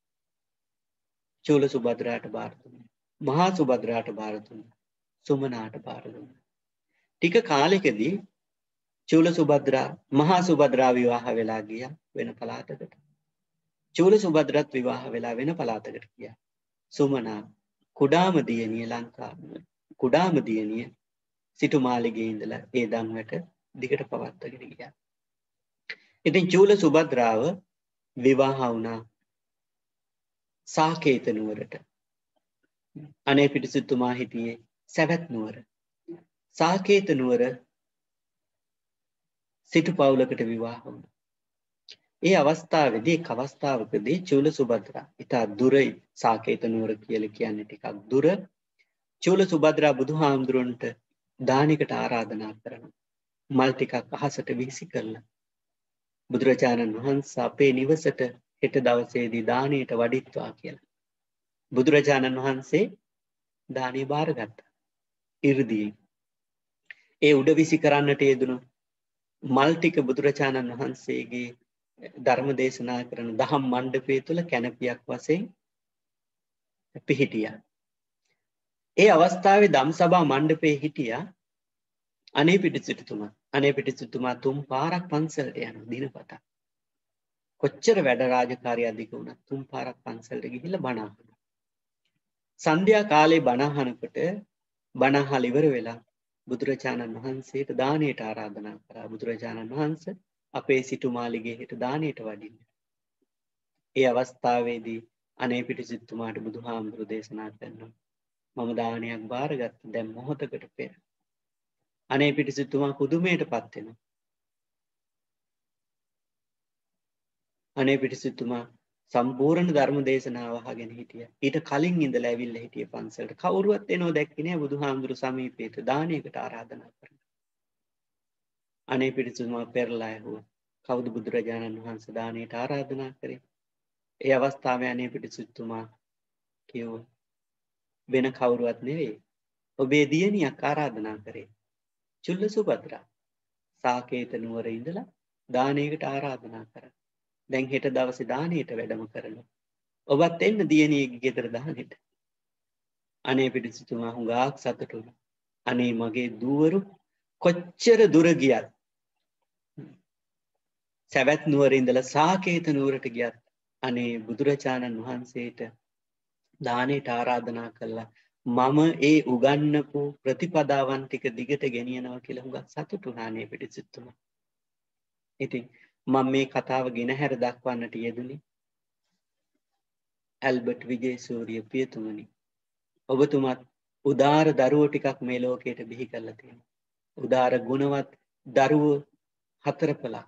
චූල සුභද්‍රාට බාර දුන්නා. මහා සුභද්‍රාට බාර දුන්නා. සුමනාට බාර දුන්නා. ටික කාලෙකදී චූල සුභද්‍රා මහා සුභද්‍රා විවාහ වෙලා ගියා වෙන පළාතකට. චූල සුභද්‍රාත් විවාහ වෙලා වෙන පළාතකට ගියා. සුමනා කුඩාම දියණිය ලංකාව කුඩාම දියණිය සිටුමාලිගේ ඉඳලා ඒ දන්වට දිගට පවත්වාගෙන ගියා. ඉතින් චූල සුභද්‍රාව විවාහ වුණා සාකේත නුවරට. අනේ පිටිසිතුමා හිටියේ සැවැත් නුවර. සාකේත නුවර සිටු පවුලකට විවාහ වුණා. ඒ අවස්ථාවේදී එක් අවස්ථාවකදී චූල සුභද්‍රා ඉතා දුර සාකේත නුවර කියලා කියන්නේ ටිකක් දුර. චූල සුභද්‍රා බුදුහාමුදුරන්ට දානෙකට ආරාධනා කරනවා. මල් ටිකක් අහසට වීසි කරලා බුදුරජාණන් වහන්සේ අපේ නිවසට හෙට දවසේදී දානයට වඩිත්වා කියලා. බුදුරජාණන් වහන්සේ දානේ බාරගත්තා. 이르දියෙන්. ඒ උඩ විසි කරන්නට යෙදුණු මල් ටික බුදුරජාණන් වහන්සේගේ ධර්ම දේශනා කරන දහම් මණ්ඩපය තුල කැනපියක් වශයෙන් පිහිටියා. ඒ අවස්ථාවේ ධම්සභා මණ්ඩපයේ හිටියා අනේ පිටිසිටුතුමා. අනේ පිටිසිටුතුමා තුන් පාරක් පන්සලට යන දිනපතා. කොච්චර වැඩ රාජකාරිය අධික වුණත් තුන් පාරක් පන්සලට ගිහිල්ලා බණ අහනවා. සන්ධ්‍යා කාලේ බණ අහනකොට බණ අහලා ඉවර වෙලා බුදුරජාණන් වහන්සේට දානයට ආරාධනා කරා. බුදුරජාණන් වහන්සේ අපේ සිටුමාලිගේ හෙට දානයට වඩින්න. ඒ අවස්ථාවේදී අනේ පිටිසිටුතුමාට බුදුහාමුදුරු දේශනා කරනවා. මම දානයක් බාරගත්ත දැන් මොහොතකට පෙර. අනේ පිටිසිටුතුමා පුදුමයටපත් වෙනවා. අනේ පිටිසිටුතුමා සම්පූර්ණ ධර්ම දේශනාව අහගෙන හිටියා. ඊට කලින් ඉඳලා ඇවිල්ලා හිටියේ පන්සලට. කවුරුවත් එනව දැක්කේ නෑ බුදුහාමුදුරු සමීපයට දානයකට ආරාධනා කරනවා. අනේ පිටිසිටුතුමා පෙරලා ඇහුවා. කවුද බුදුරජාණන් වහන්සේ දානයට ආරාධනා කරේ? ඒ අවස්ථාවේ අනේ පිටිසිටුතුමා කිව්වා වෙන කවුරුවත් නෙවෙයි. ඔබේ දියණියක් ආරාධනා කරේ. චුල්ල සුභද්‍රා. සාකේත නුවර ඉඳලා දානයකට ආරාධනා කරා. දැන් හෙට දවසේ දානයට වැඩම කරනවා. ඔබත් එන්න දියණියගේ ගෙදර දානෙට. අනේ පිටිසිටුමා හුඟක් සතුටු වුණා. අනේ මගේ දූවරු කොච්චර දුර ගියත් සවැත් නුවර ඉඳලා සාකේත නුවරට ගියත් අනේ බුදුරජාණන් වහන්සේට දානයට ආරාධනා කළා. මම ඒ උගන්වපු ප්‍රතිපදාවන් ටික දිගට ගෙනියනවා කියලා හුඟක් සතුටු වුණා අනේ පිටිසිටුමා. ඉතින් මම මේ කතාව ගෙනහැර දක්වන්නට යෙදුනේ ඇල්බර්ට් විජේසූරිය පියතුමනි. ඔබතුමත් උදාර දරුවෝ ටිකක් මේ ලෝකයට බිහි කරලා තියෙනවා. උදාර ගුණවත් දරුවෝ හතර පළක්.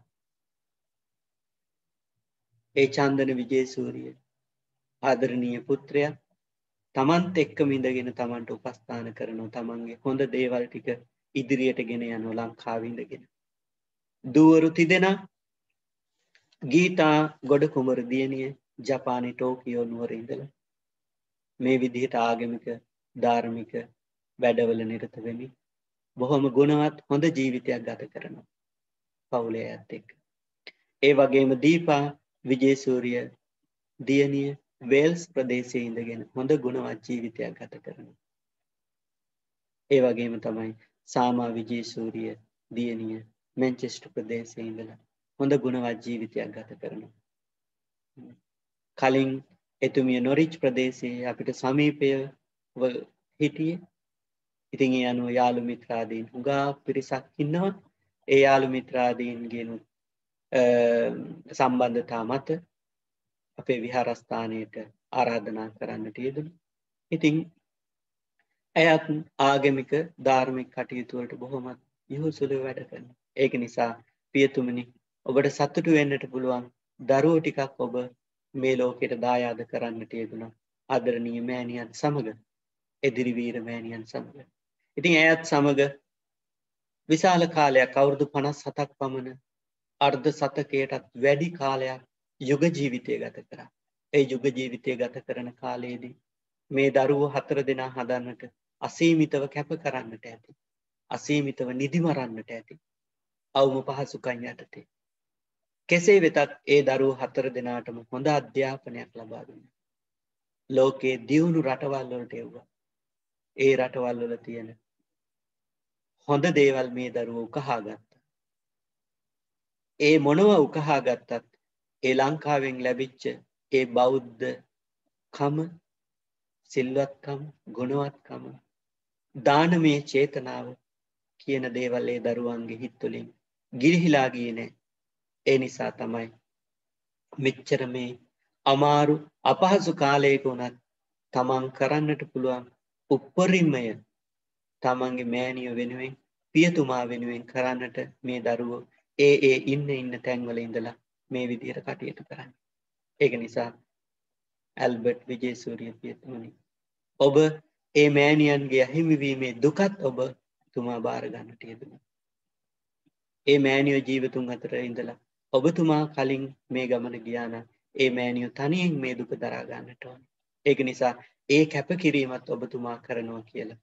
ඒ චන්දන විජේසූරිය ආදරණීය පුත්‍රයා තමන්ත් එක්කම ඉඳගෙන තමන්ට උපස්ථාන කරනවා. තමන්ගේ හොඳ දේවල් ටික ඉදිරියට ගෙන යනවා ලංකාවේ ඉඳගෙන. දූවරු තිදෙනා ගීතා ගොඩ කුමර දියණිය ජපානයේ ටෝකියෝ නුවර ඉඳලා මේ විදිහට ආගමික ධාර්මික වැඩවල නිරත වෙමින් බොහොම ගුණවත් හොඳ ජීවිතයක් ගත කරනවා පවුලේ අයත් එක්ක. ඒ වගේම දීපා විජේසූරිය දියණිය වේල්ස් ප්‍රදේශයේ ඉඳගෙන හොඳ ගුණවත් ජීවිතයක් ගත කරනවා. ඒ වගේම තමයි සාමා විජේසූරිය දියණිය මැන්චෙස්ටර් ප්‍රදේශයේ ඉඳලා හොඳ ගුණවත් ජීවිතයක් ගත කරනවා. කලින් එතුමිය නොරිච් ප්‍රදේශයේ අපිට සමීපයව හිටියේ. ඉතින් ඒ අනුව යාළු මිත්‍රාදීන් හුඟා පිරිසක් ඉන්නවා. ඒ යාළු මිත්‍රාදීන්ගෙන් සම්බන්ධතා මත අපේ විහාරස්ථානයට ආරාධනා කරන්නට යෙදුණා. ඉතින් එයත් ආගමික ධාර්මික කටයුතු වලට බොහොමත් යොහුසුලව වැඩ කරනවා. ඒක නිසා පියතුමනි ඔබට සතුටු වෙන්නට පුළුවන් දරුවෝ ටිකක් ඔබ මේ ලෝකයට දායාද කරන්නට යෙදුණා. ආදරණීය මෑණියන් සමග, එදිරි වීර මෑණියන් සමග. ඉතින් ඇයත් සමග විශාල කාලයක් අවුරුදු පනස් හතක් පමණ අර්ධ සතකයටත් වැඩි කාලයක් යුග ජීවිතය ගත කරා. ඒ යුග ජීවිතය ගත කරන කාලයේදී මේ දරුවෝ හතර දෙනා හදන්නට අසීමිතව කැප කරන්නට ඇති. අසීමිතව නිදි මරන්නට ඇති. අවම පහසුකම් යටතේ. කෙසේ වෙතත් ඒ දරුවෝ හතර දෙනාටම හොඳ අධ්‍යාපනයක් ලබා දුන්නා. ලෝකයේ දියුණු රටවල් වලට එව්වා. ඒ රටවල් වල තියෙන හොඳ දේවල් මේ දරුවෝ උකහා ගත්තා. ඒ මොනව උකහා ගත්තත් ඒ ලංකාවෙන් ලැබිච්ච ඒ බෞද්ධ කම, සිල්වත්කම, ගුණවත්කම, දානමය චේතනාව කියන දේවල් ඒ දරුවන්ගේ හිත් වලින් ගිලිහිලා ගියේ නැහැ. ඒ නිසා තමයි මෙච්චර මේ අමාරු අපහසු කාලයක උනත් තමන් කරන්නට පුළුවන් උපරිමය තමන්ගේ මෑණියෝ වෙනුවෙන්, පියතුමා වෙනුවෙන් කරන්නට මේ දරුවෝ ඒ ඒ ඉන්න ඉන්න තැන්වල ඉඳලා මේ විදිහට කටයුතු කරන්නේ. ඒක නිසා ඇල්බර්ට් විජේසූරිය පියතුමනි, ඔබ ඒ මෑණියන්ගේ අහිමිවීමේ දුකත් ඔබ තුමා බාර ගන්නට යෙදුණා. ඒ මෑණියෝ ජීවතුන් අතර ඉඳලා ඔබතුමා කලින් මේ ගමන ගියා නම් ඒ මෑණියෝ තනියෙන් මේ දුක දරා ගන්නට ඕන. ඒක නිසා ඒ කැපකිරීමත් ඔබතුමා කරනවා කියලා.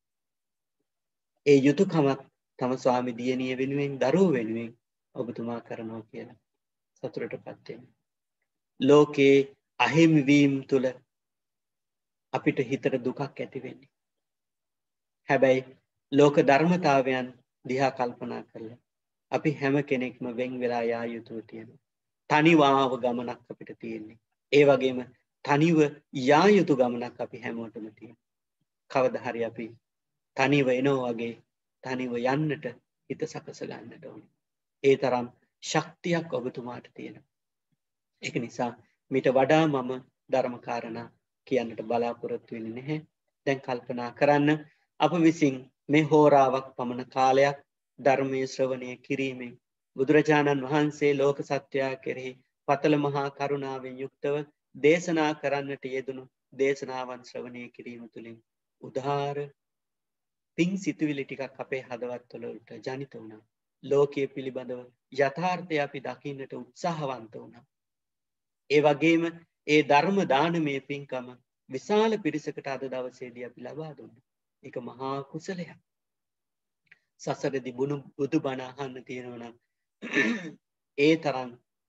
ඒ යුතුයකමක් තම ස්වාමි දියණිය වෙනුවෙන් දරුවෝ වෙනුවෙන් ඔබතුමා කරනවා කියලා සතුටටපත් වෙනවා. ලෝකේ අහිමි වීම තුල අපිට හිතට දුකක් ඇති වෙන්නේ. හැබැයි ලෝක ධර්මතාවයන් දිහා කල්පනා කරලා අපි හැම කෙනෙක්ම වෙන් වෙලා යා යුතුව තියෙනවා. තනිවාව ගමනක් අපිට තියෙන්නේ. ඒ වගේම තනිව යා යුතු ගමනක් අපි හැමෝටම තියෙනවා. කවදා හරි අපි තනිව එනවා වගේ තනිව යන්නට හිත සකස ගන්නට ඕනේ. ඒ තරම් ශක්තියක් ඔබතුමාට තියෙනවා. ඒක නිසා මිට වඩා මම ධර්ම කාරණා කියන්නට බලාපොරොත්තු වෙන්නේ නැහැ. දැන් කල්පනා කරන්න අප විසින් මේ හෝරාවක් පමණ කාලයක් ධර්මයේ ශ්‍රවණය කිරීමෙන් බුදුරජාණන් වහන්සේ ලෝක සත්‍යය කෙරෙහි පතල මහා කරුණාවෙන් යුක්තව දේශනා කරන්නට යෙදුණු දේශනාවන් ශ්‍රවණය කිරීම තුළින් උදාාර පිං සිතුවිලි ටිකක් අපේ හදවත් වලට ජනිත වුණා. ලෝකයේ පිළිබඳව යථාර්ථය අපි දකින්නට උත්සාහවන්ත වුණා. ඒ වගේම ඒ ධර්ම දානමය පින්කම විශාල පිරිසකට අද දවසේදී අපි ලබා දුන්නා. ඒක මහා කුසලයක්. සසරදී බුදු බුදු බණ අහන්න තියෙනවා නම් ඒ තරම්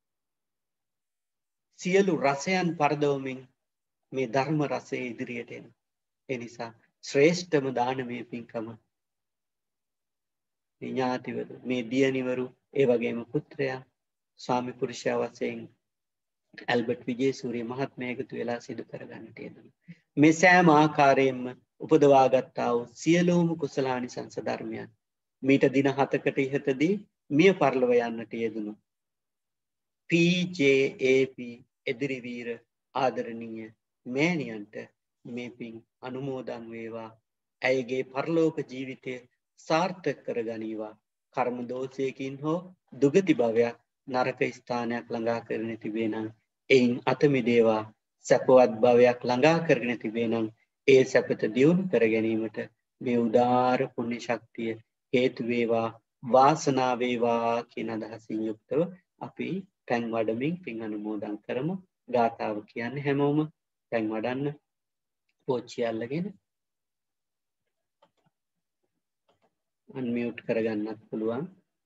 සියලු රසයන් පරදවමින් මේ ධර්ම රසය ඉදිරියට එන. ඒ නිසා ශ්‍රේෂ්ඨම දානමය පින්කම මේ ඥාතිවරු, මේ දියණිවරු, ඒ වගේම පුත්‍රයා, ස්වාමි පුරුෂයා වශයෙන් ඇල්බර්ට් විජේසූරිය මහත්මයා එකතු වෙලා සිදු කරගන්නට යෙදුණා. මේ සෑම ආකාරයෙන්ම උපදවාගත්තා වූ සියලුම කුසලානිසංස ධර්මයන් මීට දින හතකට ඉහතදී මිය පරලොව යන්නට යෙදුණු P J A P Ediriweera ආදරණීය මෑණියන්ට මේ පින් අනුමෝදන් වේවා. ඇයගේ පරලෝක ජීවිතය සාර්ථක කරගනීවා. කර්ම දෝෂයකින් හෝ දුගති භවයක් නරක ස්ථානයක් ළඟා කරගෙන තිබේ නම් එයින් අත මිදේවා. සැපවත් භවයක් ළඟා කරගෙන තිබේ නම් ඒ සැපත දියුණු කර ගැනීමට මේ උදාාර පුණ්‍ය ශක්තිය හේතු වේවා, වාසනාව වේවා කියන අදහසින් යුක්තව අපි පැන් වඩමින් පින් අනුමෝදන් කරමු. ගාථාව කියන්නේ හැමෝම පැන් වඩන්න පෝච්චිය අල්ලගෙන අන්මියුට් කරගන්නත් පුළුවන්.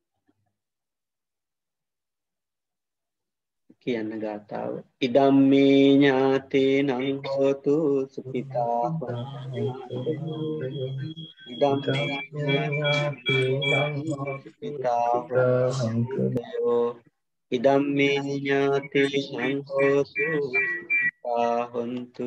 කියන්න ගාථාව. ඉදම්මේ ඥාතේනං හෝතු සුඛිතා හොන්තු. ඉදම්මේ ඥාතේනං හෝතු සුඛිතා හොන්තු. ඉදම්මේ ඥාතේනං හෝතු සුඛිතා හොන්තු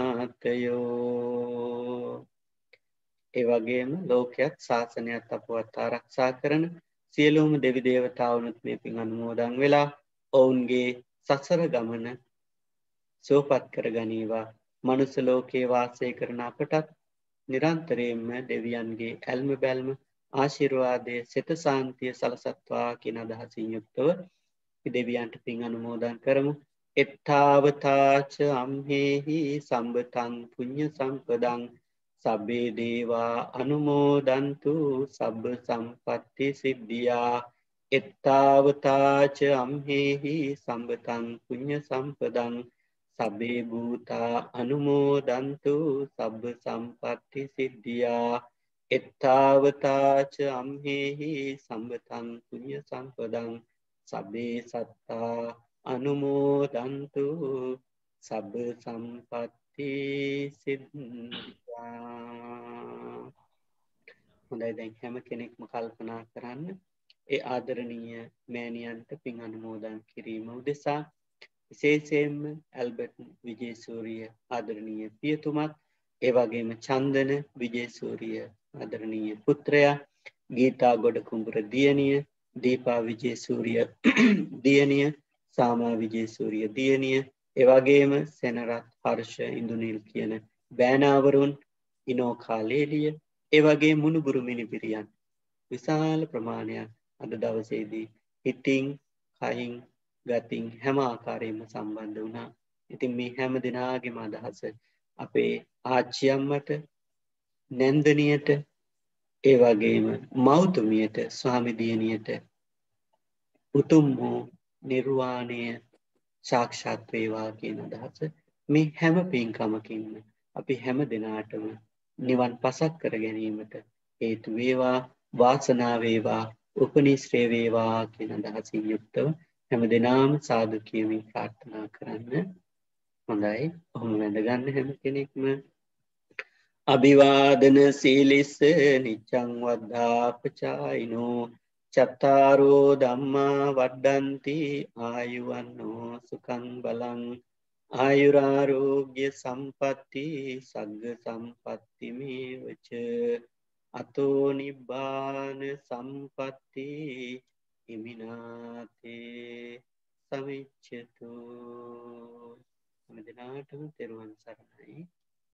ඥාතයෝ. ඒ වගේම ලෝකයක් ශාසනයත් අපවත් ආරක්ෂා කරන සියලුම දෙවි දේවතාවුනුත් මේ පින් අනුමෝදන් වෙලා ඔවුන්ගේ සසර ගමන සුවපත් කර ගනීවා. මනුස්ස ලෝකේ වාසය කරන අපටත් නිරන්තරයෙන්ම දෙවියන්ගේ ඇල්ම බැල්ම ආශිර්වාදය සිත සාන්තිය සලසත්වා කියන අදහසින් යුක්තව දෙවියන්ට පින් අනුමෝදන් කරමු. එත්තාවතාච අම්හෙහි සම්බතං පුඤ්ඤ සම්පදං සබ්බේ දේවා අනුමෝදන්තු සබ්බ සම්පත්ති සිද්ධියා. එත්තාවතාච අම්හෙහි සම්බතං පුඤ්ඤ සම්පදං සබ්බේ භූතා අනුමෝදන්තු සබ්බ සම්පත්ති සිද්ධියා. එත්තාවතාච අම්හෙහි සම්බතං පුඤ්ඤ සම්පදං සබ්බේ සත්තා අනුමෝදන්තු සබ්බ සම්පත්ති සිද්ධියා. හොඳයි, දැන් හැම කෙනෙක්ම කල්පනා කරන්න ඒ ආදරණීය මෑණියන්ට පින් අනුමෝදන් කිරීම උදෙසා විශේෂයෙන්ම ඇල්බර්ට් විජේසූරිය ආදරණීය පියතුමත්, ඒ වගේම චන්දන විජේසූරිය ආදරණීය පුත්‍රයා, ගීතා ගොඩකුඹුර දියණිය, දීපා විජේසූරිය දියණිය, සාමා විජේසූරිය දියණිය, ඒ වගේම සෙනරත් හර්ෂ ඉන්දුනිල් කියන බෑනාවරුන්, ඉනෝකා ලේලිය, ඒ වගේ මුණුබුරු මිනිපිරියන් විශාල ප්‍රමාණයක් අද දවසේදී හිතින් කයින් ගතින් හැම ආකාරයෙන්ම සම්බන්ධ වුණා. ඉතින් මේ හැම දිනාගේම අදහස අපේ ආච්චි අම්මට, නැන්දනියට, ඒ වගේම මෞතුමියට, ස්වාමි දියණියට උතුම් වූ නිර්වාණය සාක්ෂාත් වේවා කියන අදහස මේ හැම පින්කමකින්ම අපි හැම දිනාටම නිවන් පසක් කර ගැනීමට හේතු වේවා වාසනාව වේවා උපනිශ්‍රේ වේවා කියන අදහසින් යුක්තව හැම දිනාම සාදු කියමින් ප්‍රාර්ථනා කරන්න. හොඳයි. ඔහොම වැඳ ගන්න හැම කෙනෙක්ම. අභිවාදන සීලිස්ස නිච්ඡං වද්ධාපචායිනෝ චත්තාරෝ ධම්මා වඩ්ඩಂತಿ ආයුවන්නෝ සුඛං බලං ආයුරාෝග්‍ය සම්පatti සග්ග සම්පatti මේවච අතෝ නිබ්බාන සම්පatti හිමිනාතේ සමිච්ඡතු. හැම දිනාටම තෙරුවන් සරණයි.